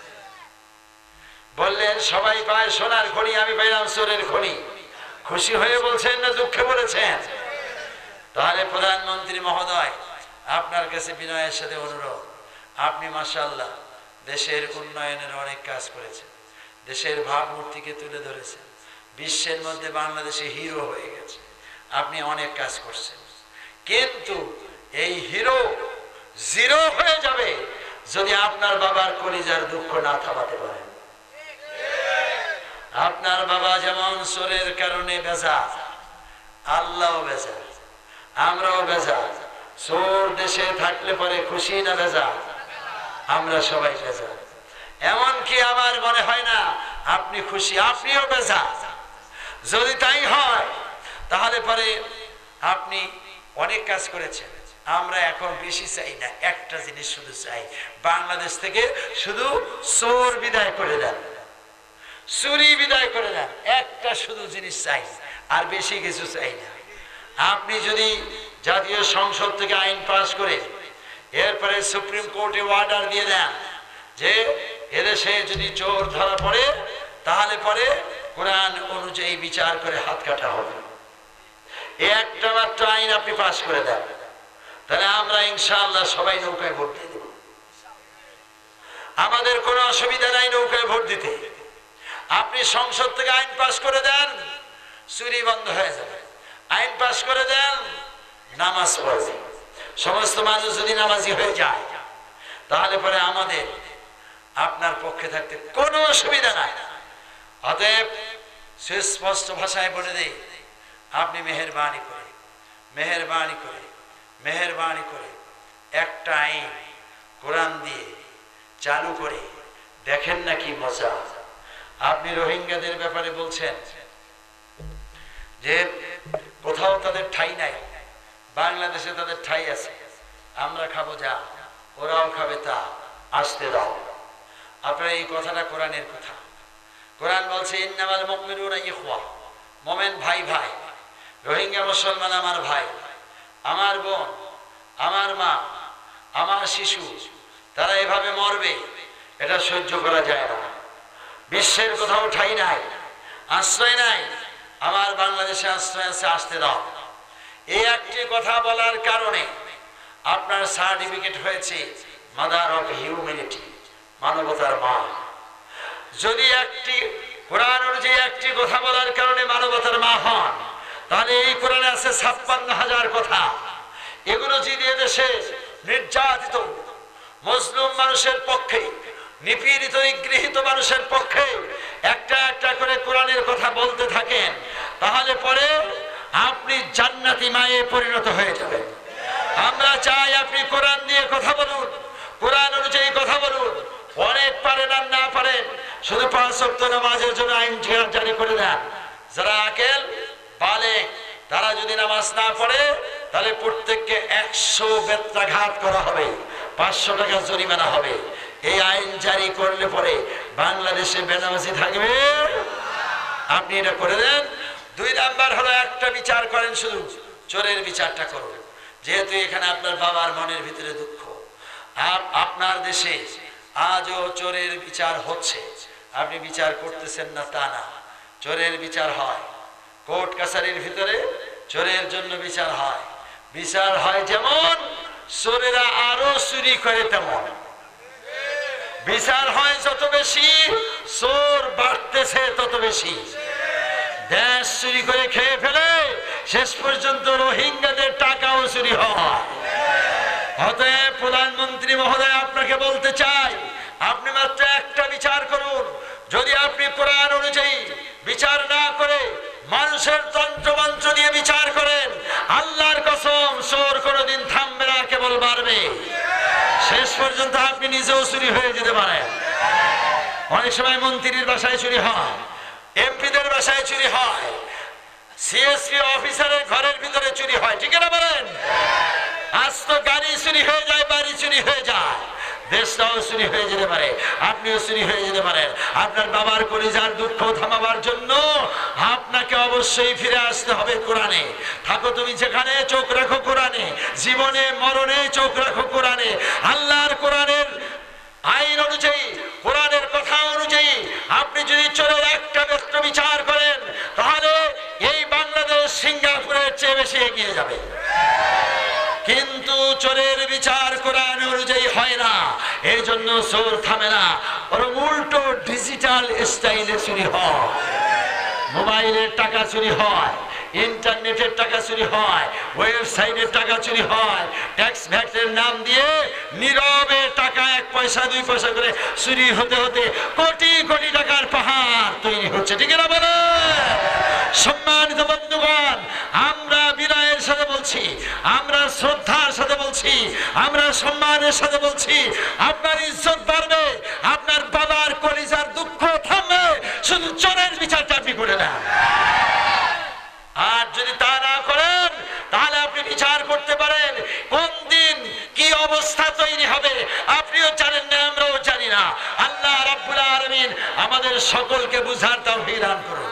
বললেন সবাই পায় সোনার খনি, আমি পাইলাম চোরের খনি। খুশি হয়ে বলছেন না দুঃখে বলেছেন? তাহলে প্রধানমন্ত্রী মহোদয়, আপনার কাছে বিনয়ের সাথে অনুরোধ, আপনি মাশাআল্লাহ দেশের উন্নয়নের অনেক কাজ করেছেন, দেশের ভাবমূর্তিকে তুলে ধরেছেন, বিশ্বের মধ্যে বাংলাদেশে হিরো হয়ে গেছে, আপনি অনেক কাজ করছেন। কিন্তু এই হিরো জিরো হয়ে যাবে যদি আপনার বাবার কলিজার দুঃখ না থামাতে পারেন। আপনার বাবা যেমন চোরের কারণে বেজার, আল্লাহও বেজার, আমরাও বেজার। চোর দেশে থাকলে পরে খুশি না বেজার? আমরা সবাই বেজার। এমনকি আমার মনে হয় না আপনি খুশি, আপনিও বেজার। যদি তাই হয় তাহলে পরে আপনি অনেক কাজ করেছেন, আমরা এখন বেশি চাই না, একটা জিনিস শুধু চাই, বাংলাদেশ থেকে শুধু চোর বিদায় করে দেন, চুরি বিদায় করে দেন, একটা শুধু জিনিস চাই, আর বেশি কিছু চাই না। আপনি যদি জাতীয় সংসদ থেকে আইন পাস করে এরপরে সুপ্রিম কোর্টে অর্ডার দিয়ে দেন যে এদেশে যদি চোর ধরা পড়ে তাহলে পরে কোরআন অনুযায়ী বিচার করে হাত কাটা হবে, একটা মাত্র আইন আপনি পাস করে দেন, তাহলে আমরা ইনশাআল্লাহ সবাই নৌকায় ভোট দিয়ে দেব। আমাদের কোনো অসুবিধা নাই নৌকায় ভোট দিতে। আপনি সংসদ থেকে আইন পাস করে দেন, চুরি বন্ধ হয়ে যাবে। আইন পাস করে দেন, নামাজ পড়বে, সমস্ত মানুষ যদি নামাজি হয়ে যায় তাহলে পরে আমাদের আপনার পক্ষে থাকতে কোনো অসুবিধা নাই। অতএব সুস্পষ্ট ভাষায় বলে দেই, আপনি মেহেরবানি করে মেহেরবানি করে মেহেরবানি করে একটা আইন কোরআন দিয়ে চালু করে দেখেন না কি মজা। আপনি রোহিঙ্গাদের ব্যাপারে বলছেন যে কোথাও তাদের ঠাঁই নাই, বাংলাদেশে তাদের ঠাঁই আছে, আমরা খাবো যা, ওরাও খাবে তা, আসতে দাও। আপনার এই কথাটা কোরআনের কথা। কোরআন বলছে ইন্নামাল মুমিনুনা ইখওয়া, মোমেন ভাই ভাই। রোহিঙ্গা মুসলমান আমার ভাই, আমার বোন, আমার মা, আমার শিশু, তারা এভাবে মরবে, এটা সহ্য করা যায় না। বিশ্বের কোথাও ঠাঁই নাই, আশ্রয় নাই, আমার বাংলাদেশে আশ্রয় আছে, আসতে দাও। এই একটি কথা বলার কারণে আপনার সার্টিফিকেট হয়েছে মাদার অফ হিউম্যানিটি, মানবতার মা। যদি একটি কোরআন অনুযায়ী একটি কথা বলার কারণে মানবতার মা হন, তাহলে এই কোরআনে আছে 56,000 কথা। এগুলো যদি এদেশে নির্যাতিত মুসলিম মানুষের পক্ষে, নিপীড়িত নিগৃহীত মানুষের পক্ষে একটা একটা করে কোরআনের কথা বলতে থাকেন, তাহলে পরে আপনি জান্নাতি মায়ে পরিণত হয়ে যাবেন। আমরা চাই আপনি কোরআন দিয়ে কথা বলুন, কোরআন অনুযায়ী কথা বলুন। অনেক পারেন আর না পারেন, শুধু 5 ওয়াক্ত নামাজের জন্য আইন জারি করে দেন। যারা আকেল বালেগ তারা যদি নামাজ না পড়ে তাহলে প্রত্যেককে 100 বেত্রাঘাত করা হবে, 500 টাকা জরিমানা হবে। এই আইন জারি করলে পরে বাংলাদেশে বেনামাজি থাকবে? আপনি এটা করে দেন। 2 নাম্বার হলো একটা বিচার করেন, শুধু চোরের বিচারটা করুন। যেহেতু এখানে আপনার বাবার মনের ভিতরে দুঃখ, আপনার দেশে আজও চোরের বিচার হচ্ছে, আপনি বিচার করতেছেন না তা না, চোরের বিচার হয়। কোর্ট কাছারির ভিতরে চোরের জন্য বিচার হয়। বিচার হয় যেমন, চোরেরা আরো চুরি করে তেমন। বিচার হয় যত বেশি, চোর বাড়তেছে তত বেশি। দেশ চুরি করে খেয়ে ফেলে, শেষ পর্যন্ত রোহিঙ্গাদের টাকাও চুরি হয়। অতএব প্রধানমন্ত্রী মহোদয়, আপনাকে বলতে চাই, আপনি মাত্র একটা বিচার করুন। যদি আপনি কোরআন অনুযায়ী বিচার না করে মানুষের তন্ত্রমন্ত্র দিয়ে বিচার করেন, আল্লাহর কসম চোর কোনোদিন থামবে না, কেবল বাড়বে। শেষ পর্যন্ত আপনি নিজেও চুরি হয়ে যেতে পারেন। অনেক সময় মন্ত্রীর বাসায় চুরি হয়, এমপিদের বাসায় চুরি হয়, সিএসপি অফিসারের ঘরের ভিতরে চুরি হয়, ঠিক না বলেন? আজ তো গাড়ি চুরি হয়ে যায়, বাড়ি চুরি হয়ে যায়, দেশটাও চুরি হয়ে যেতে পারে, আপনিও চুরি হয়ে যেতে পারেন। আপনার বাবার কলিজার দুঃখ থামাবার জন্য আপনাকে অবশ্যই ফিরে আসতে হবে কোরআনে। থাকো তুমি যেখানে, চোখ রাখো কোরআনে, জীবনে মরণে চোখ রাখো কোরআনে। আল্লাহর কোরআনের আইন অনুযায়ী, কোরআনের কথা অনুযায়ী আপনি যদি চোরের একটা ব্যক্ত বিচার করেন, তাহলে এই বাংলাদেশ সিঙ্গাপুরের চেয়ে বেশি এগিয়ে যাবে। কিন্তু চোরের বিচার কোরআন অনুযায়ী হয় না, এই জন্য চোর থামে না, বরং উল্টো ডিজিটাল স্টাইলে চুরি হয়। মোবাইলের টাকা চুরি হয়, ইন্টারনেটের টাকা চুরি হয়, ওয়েবসাইটের টাকা চুরি হয়, ট্যাক্স ভ্যাটের নাম দিয়ে নীরবে টাকা 1 পয়সা 2 পয়সা করে চুরি হতে হতে কোটি কোটি টাকার পাহাড় তৈরি হচ্ছে, ঠিক না বলো? সম্মানিত বন্ধুগণ, আমরা বিনয়ের সাথে বলছি, আমরা শ্রদ্ধার সাথে বলছি, আমরা সম্মানের সাথে বলছি, আপনার ইজ্জত বাড়বে, আপনার বাবার কলিজার দুঃখ থামবে, শুধু চোরের বিচারটা আপনি করে দেন। আর যদি তা না করেন, তাহলে আপনি বিচার করতে পারেন কোন দিন কি অবস্থা তৈরি হবে আপনিও জানেন না, আমরাও জানি না। আল্লাহ রাব্বুল আলামিন আমাদের সকলকে বুঝার তৌফিক দান করুন।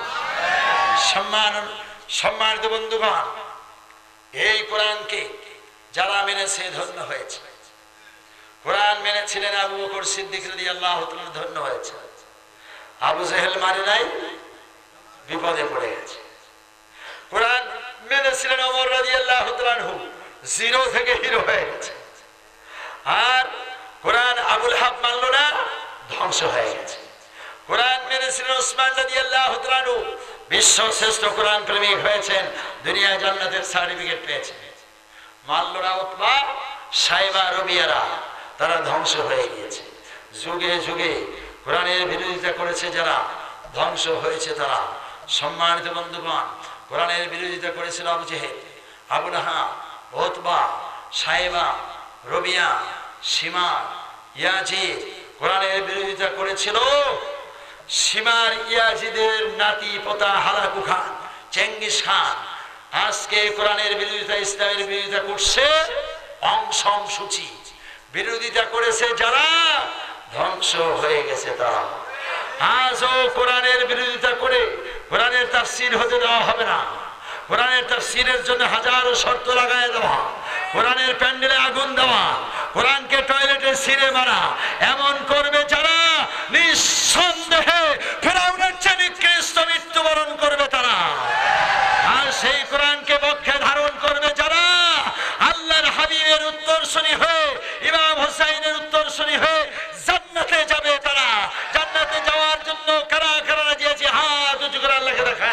সম্মানিত বন্ধুগণ, এই কোরআনকে যারা মেনেছে ধন্য হয়েছে। কোরআন মেনেছিলেন আবু বকর সিদ্দিক রাদিয়াল্লাহু তাআলা, ধন্য হয়েছে। আবু জেহেল মানে নাই, বিপদে পড়ে গেছে। কোরআন মেনেছিলেন ওমর রাদিয়াল্লাহু তাআলা, জিরো থেকে হিরো হয়ে গেছে। আর কোরআন আবুল হাব মানল না, ধ্বংস হয়ে গেছে। কোরআন মেনেছিলেন ওসমান রাদিয়াল্লাহু তাআলা, বিশ্ব শ্রেষ্ঠ কোরআন প্রেমিক হয়েছেন, দুনিয়ায় জান্নাতের সার্টিফিকেট পেয়েছেন। মানল না উতবা, সাইবা, রবিয়ারা, তারা ধ্বংস হয়ে গিয়েছে। যুগে যুগে কোরআনের বিরোধিতা করেছে যারা, ধ্বংস হয়েছে তারা। সম্মানিত বন্ধুগণ, কোরআনের বিরোধিতা করেছিল Abu Jahel, Abu Lahab, Utba, Saiba, Rabia, shimmer, Yazid. কোরআনের বিরোধিতা করেছিল শিমার ইয়াজিদের নাতি পোতা হালাকু খান, চেঙ্গিস খান। আজকে কোরআনের বিরোধিতা, ইসলামের বিরোধিতা করছে অং সং সূচি। বিরোধিতা করেছে যারা, ধ্বংস হয়ে গেছে তারা। আজও কোরআনের বিরোধিতা করে কোরআনের তাফসীর হতে দেওয়া হবে না। কোরআনের তাফসীরের জন্য হাজারো শর্ত লাগায় দেওয়া, কোরআনের প্যান্ডেলে আগুন দেওয়া, কোরআনকে টয়লেটে ছিঁড়ে মারা, এমন করবে যারা, নিঃসন্দেহে ফেরাউনের চেয়ে নিকৃষ্ট মৃত্যুবরণ করবে তারা। আর সেই কোরআনকে বক্ষে ধারণ করবে যারা, আল্লাহর হাবিবের উত্তরসূরি হয়ে, ইমাম হোসাইনের উত্তরসূরি হয়ে জান্নাতে যাবে তারা। জান্নাতে যাওয়ার জন্য কারা কারা রাজি আছে? হাত উঁচু করে আল্লাহকে দেখা।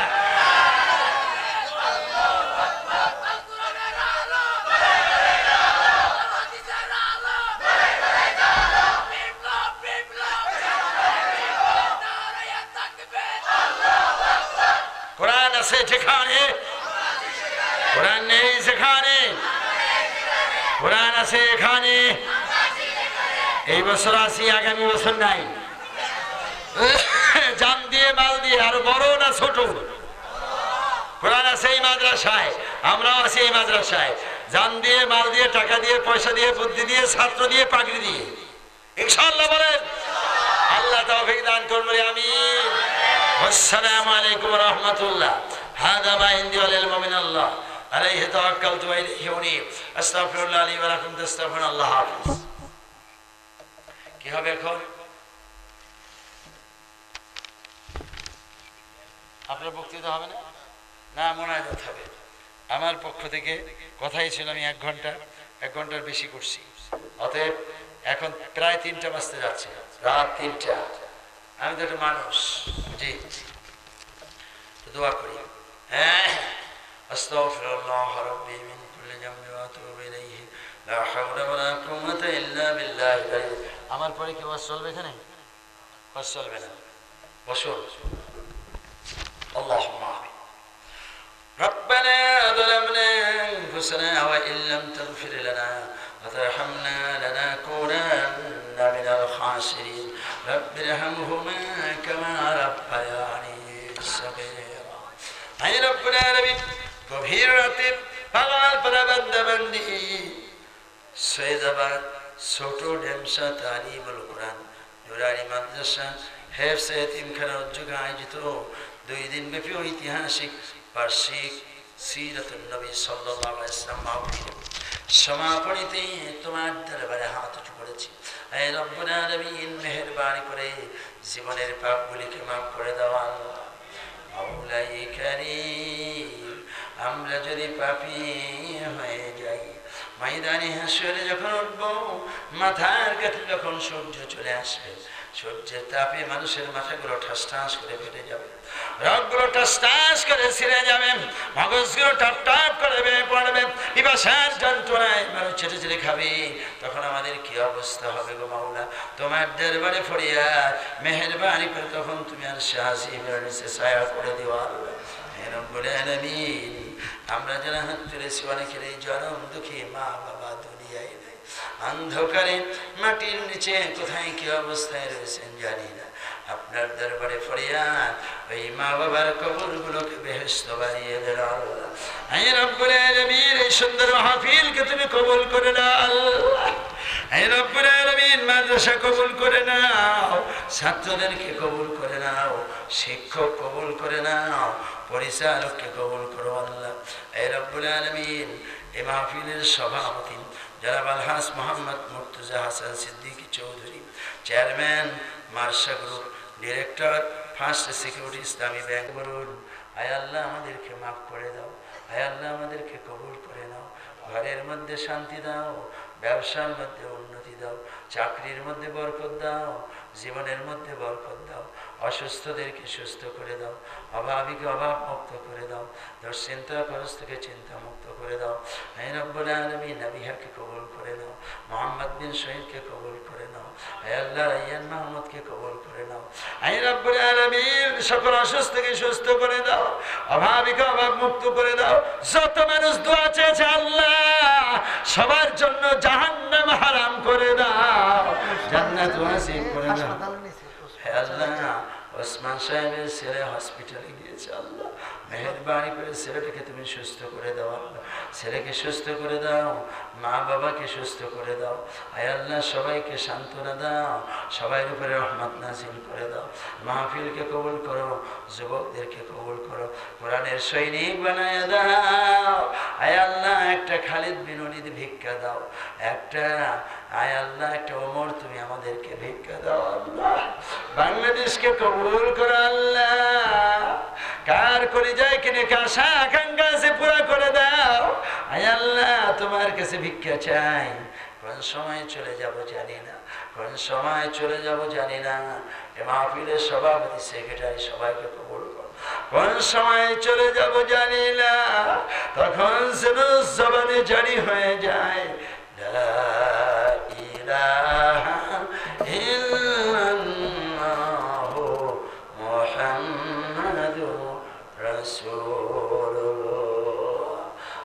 কোরআন আছে যেখানে, কোরআন নেই যেখানে, কোরআন আছে এখানে। এই বছর আসি, আগামী বছর নাই। জান দিয়ে মাল দিয়ে, আর বড় না ছোট? কোরআন আছে এই মাদ্রাসায়, আমরাও আছি এই মাদ্রাসায়। জান দিয়ে, মাল দিয়ে, টাকা দিয়ে, পয়সা দিয়ে, বুদ্ধি দিয়ে, ছাত্র দিয়ে, পাগড়ি দিয়ে, ইনশাআল্লাহ বলেন। আল্লাহ তৌফিক দান করবেন, আমিন। আসসালামু আলাইকুম ওয়া রাহমাতুল্লাহ। হাদা মা ইনদি ওয়া লিল মুমিনিল্লাহ আলাইহি তাওয়াক্কালতু ওয়া ইলাইহি উনীব। আস্তাগফিরুল্লাহ লি ওয়া লাকুম, তাস্তাগফিরুন। আল্লাহ হাফেজ। কি হবে এখন? আপনার বক্তৃতা হবে না? না, মোনাজাত হবে। আমার পক্ষ থেকে কথাই ছিল আমি 1 ঘন্টার বেশি করছি। অতএব এখন প্রায় 3টা বাজতে যাচ্ছে, রাত 3টা। আমি তো একটা মানুষ, জি, দোয়া করি। আস্তাগফিরুল্লাহ রাব্বি মিন কুল্লি যামবি ওয়া আতুবু ইলাইহি লা হাওলা ওয়া লা কুওয়াতা ইল্লা বিল্লাহ। আমার পরে কি ওয়াজ চলবে এখানে? ওয়াজ চলবে না, বসুন। আল্লাহুম্মা আমিন। ربنا ظلمنا أنفسنا وإن لم تغفر لنا وترحمنا لنكونن من الخاسرين رب ارحمهما كما ربياني صغيرا। أي رب العالمين গভীর রাতে পাগল পারা বান্দা বান্দি সৈয়দাবাদ ছোট ডেমসা তালিমুল কোরআন নুরানি মাদ্রাসা হেফজ এতিমখানা উদ্যোগে আয়োজিত 2 দিন ব্যাপী ঐতিহাসিক বার্ষিক সিরাতুন নবী সাল্লাল্লাহু আলাইহি ওয়াসাল্লাম মাহফিল সমাপনীতে তোমার দরবারে হাত উঠে পড়েছি। হে রব্বুল আলামিন, মেহেরবানি করে জীবনের পাপগুলিকে মাফ করে দাও আল্লাহ। মাওলাই কারীম, আমরা যদি পাপী হয়ে যাই, ময়দানে হাসরে যখন উঠব, মাথার কাছে যখন সূর্য চলে আসবে, সূর্যের তাপে মানুষের মাথাগুলো ঠাস ঠাস করে ফেটে যাবে, রগগুলো টাস টাস করে ছিঁড়ে যাবে, মগজগুলো টপ টপ করে বেয়ে পড়বে, পিপাসার যন্ত্রণায় মানুষ ছেড়ে ছেড়ে খাবে। তখন আমাদের কি অবস্থা হবে গো মাওলা? তোমার দরবারে ফরিয়াদ, মেহেরবানি করে তখন তুমি আর শাহজিমের নিচে ছায়া করে দিও আল্লাহ। হে রব্বুল আলামিন, আমরা যারা হাত তুলেছি অনেকের এই জনম দুঃখী মা বাবা দুনিয়ায় নেই, অন্ধকারে মাটির নিচে কোথায় কি অবস্থায় রয়েছেন জানি না। আপনার দরবারে ফরিয়াদ, ওই মা বাবার কবরগুলোকে বেহেশত বানিয়ে দেন আল্লাহ। হে রব্বুল আলামিন, এই সুন্দর মাহফিলকে তুমি কবুল করে নাও আল্লাহ। হে রব্বুল আলামিন, মাদ্রাসা কবুল করে নাও, ছাত্রদেরকে কবুল করে নাও, শিক্ষক কবুল করে নাও, পরিচালককে কবুল করো আল্লাহ। হে রব্বুল আলামিন, এই মাহফিলের সভাপতি জনাব আলহাজ Mohammad Murtaza Hasan Siddiqui Chowdhury, chairman Marsha group, director First Security Islami bank, বলুন আয় আল্লাহ আমাদেরকে মাফ করে দাও, আয় আল্লাহ আমাদেরকে কবুল করে নাও। ঘরের মধ্যে শান্তি দাও, ব্যবসার মধ্যে উন্নতি দাও, চাকরির মধ্যে বরকত দাও, জীবনের মধ্যে বরকত দাও, অসুস্থদেরকে সুস্থ করে দাও, অভাবীকে অভাব মুক্ত করে দাও, দুশ্চিন্তাগ্রস্তকে চিন্তা মুক্ত করে দাও। হে রব্বুল আলামিন, নবীহাকে কবুল করে নাও, মোহাম্মদ বিন শহীদকে কবুল করে নাও, হে আল্লাহ রাইয়ান মাহমুদকে কবুল করে নাও। হে রব্বুল আলামিন, সকল অসুস্থকে সুস্থ করে দাও, অভাবীকে অভাব মুক্ত করে দাও। যত মানুষ দোয়া চেয়েছে আল্লাহ, সবার জন্য জাহান্নাম হারাম করে দাও, জান্নাত ওয়াসিব করে দাও। হে আল্লাহ, ওসমান সাহেবের ছেলে হসপিটালে গিয়েছে আল্লাহ, মেহেরবানি করে ছেলেটাকে তুমি সুস্থ করে দাও আল্লাহ, ছেলেকে সুস্থ করে দাও, মা বাবাকে সুস্থ করে দাও। হে আল্লাহ, সবাইকে সান্ত্বনা দাও, সবাইয়ের উপরে রহমত নাজিল করে দাও। মাহফিলকে কবুল করো, যুবকদেরকে কবুল করো, কোরআনের সৈনিক বানায় দাও। হে আল্লাহ, একটা খালিদ বিন ওলীদ ভিক্ষা দাও, একটা আয় আল্লাহ একটা ওমর তুমি আমাদেরকে ভিক্ষা দাও আল্লাহ। বাংলাদেশকে কবুল করো আল্লাহ, কার করে যায় কিনে আশা আকাঙ্ক্ষা আছে পুরা করে দাও। আয় আল্লাহ, তোমার কাছে ভিক্ষা চাই, কোন সময় চলে যাব জানি না, কোন সময় চলে যাব জানি না। এ মাহফিলের সভাপতি সেক্রেটারি সবাইকে কবুল করো, কোন সময় চলে যাব জানি না, তখন যেন জবানে জারি হয়ে যায় লা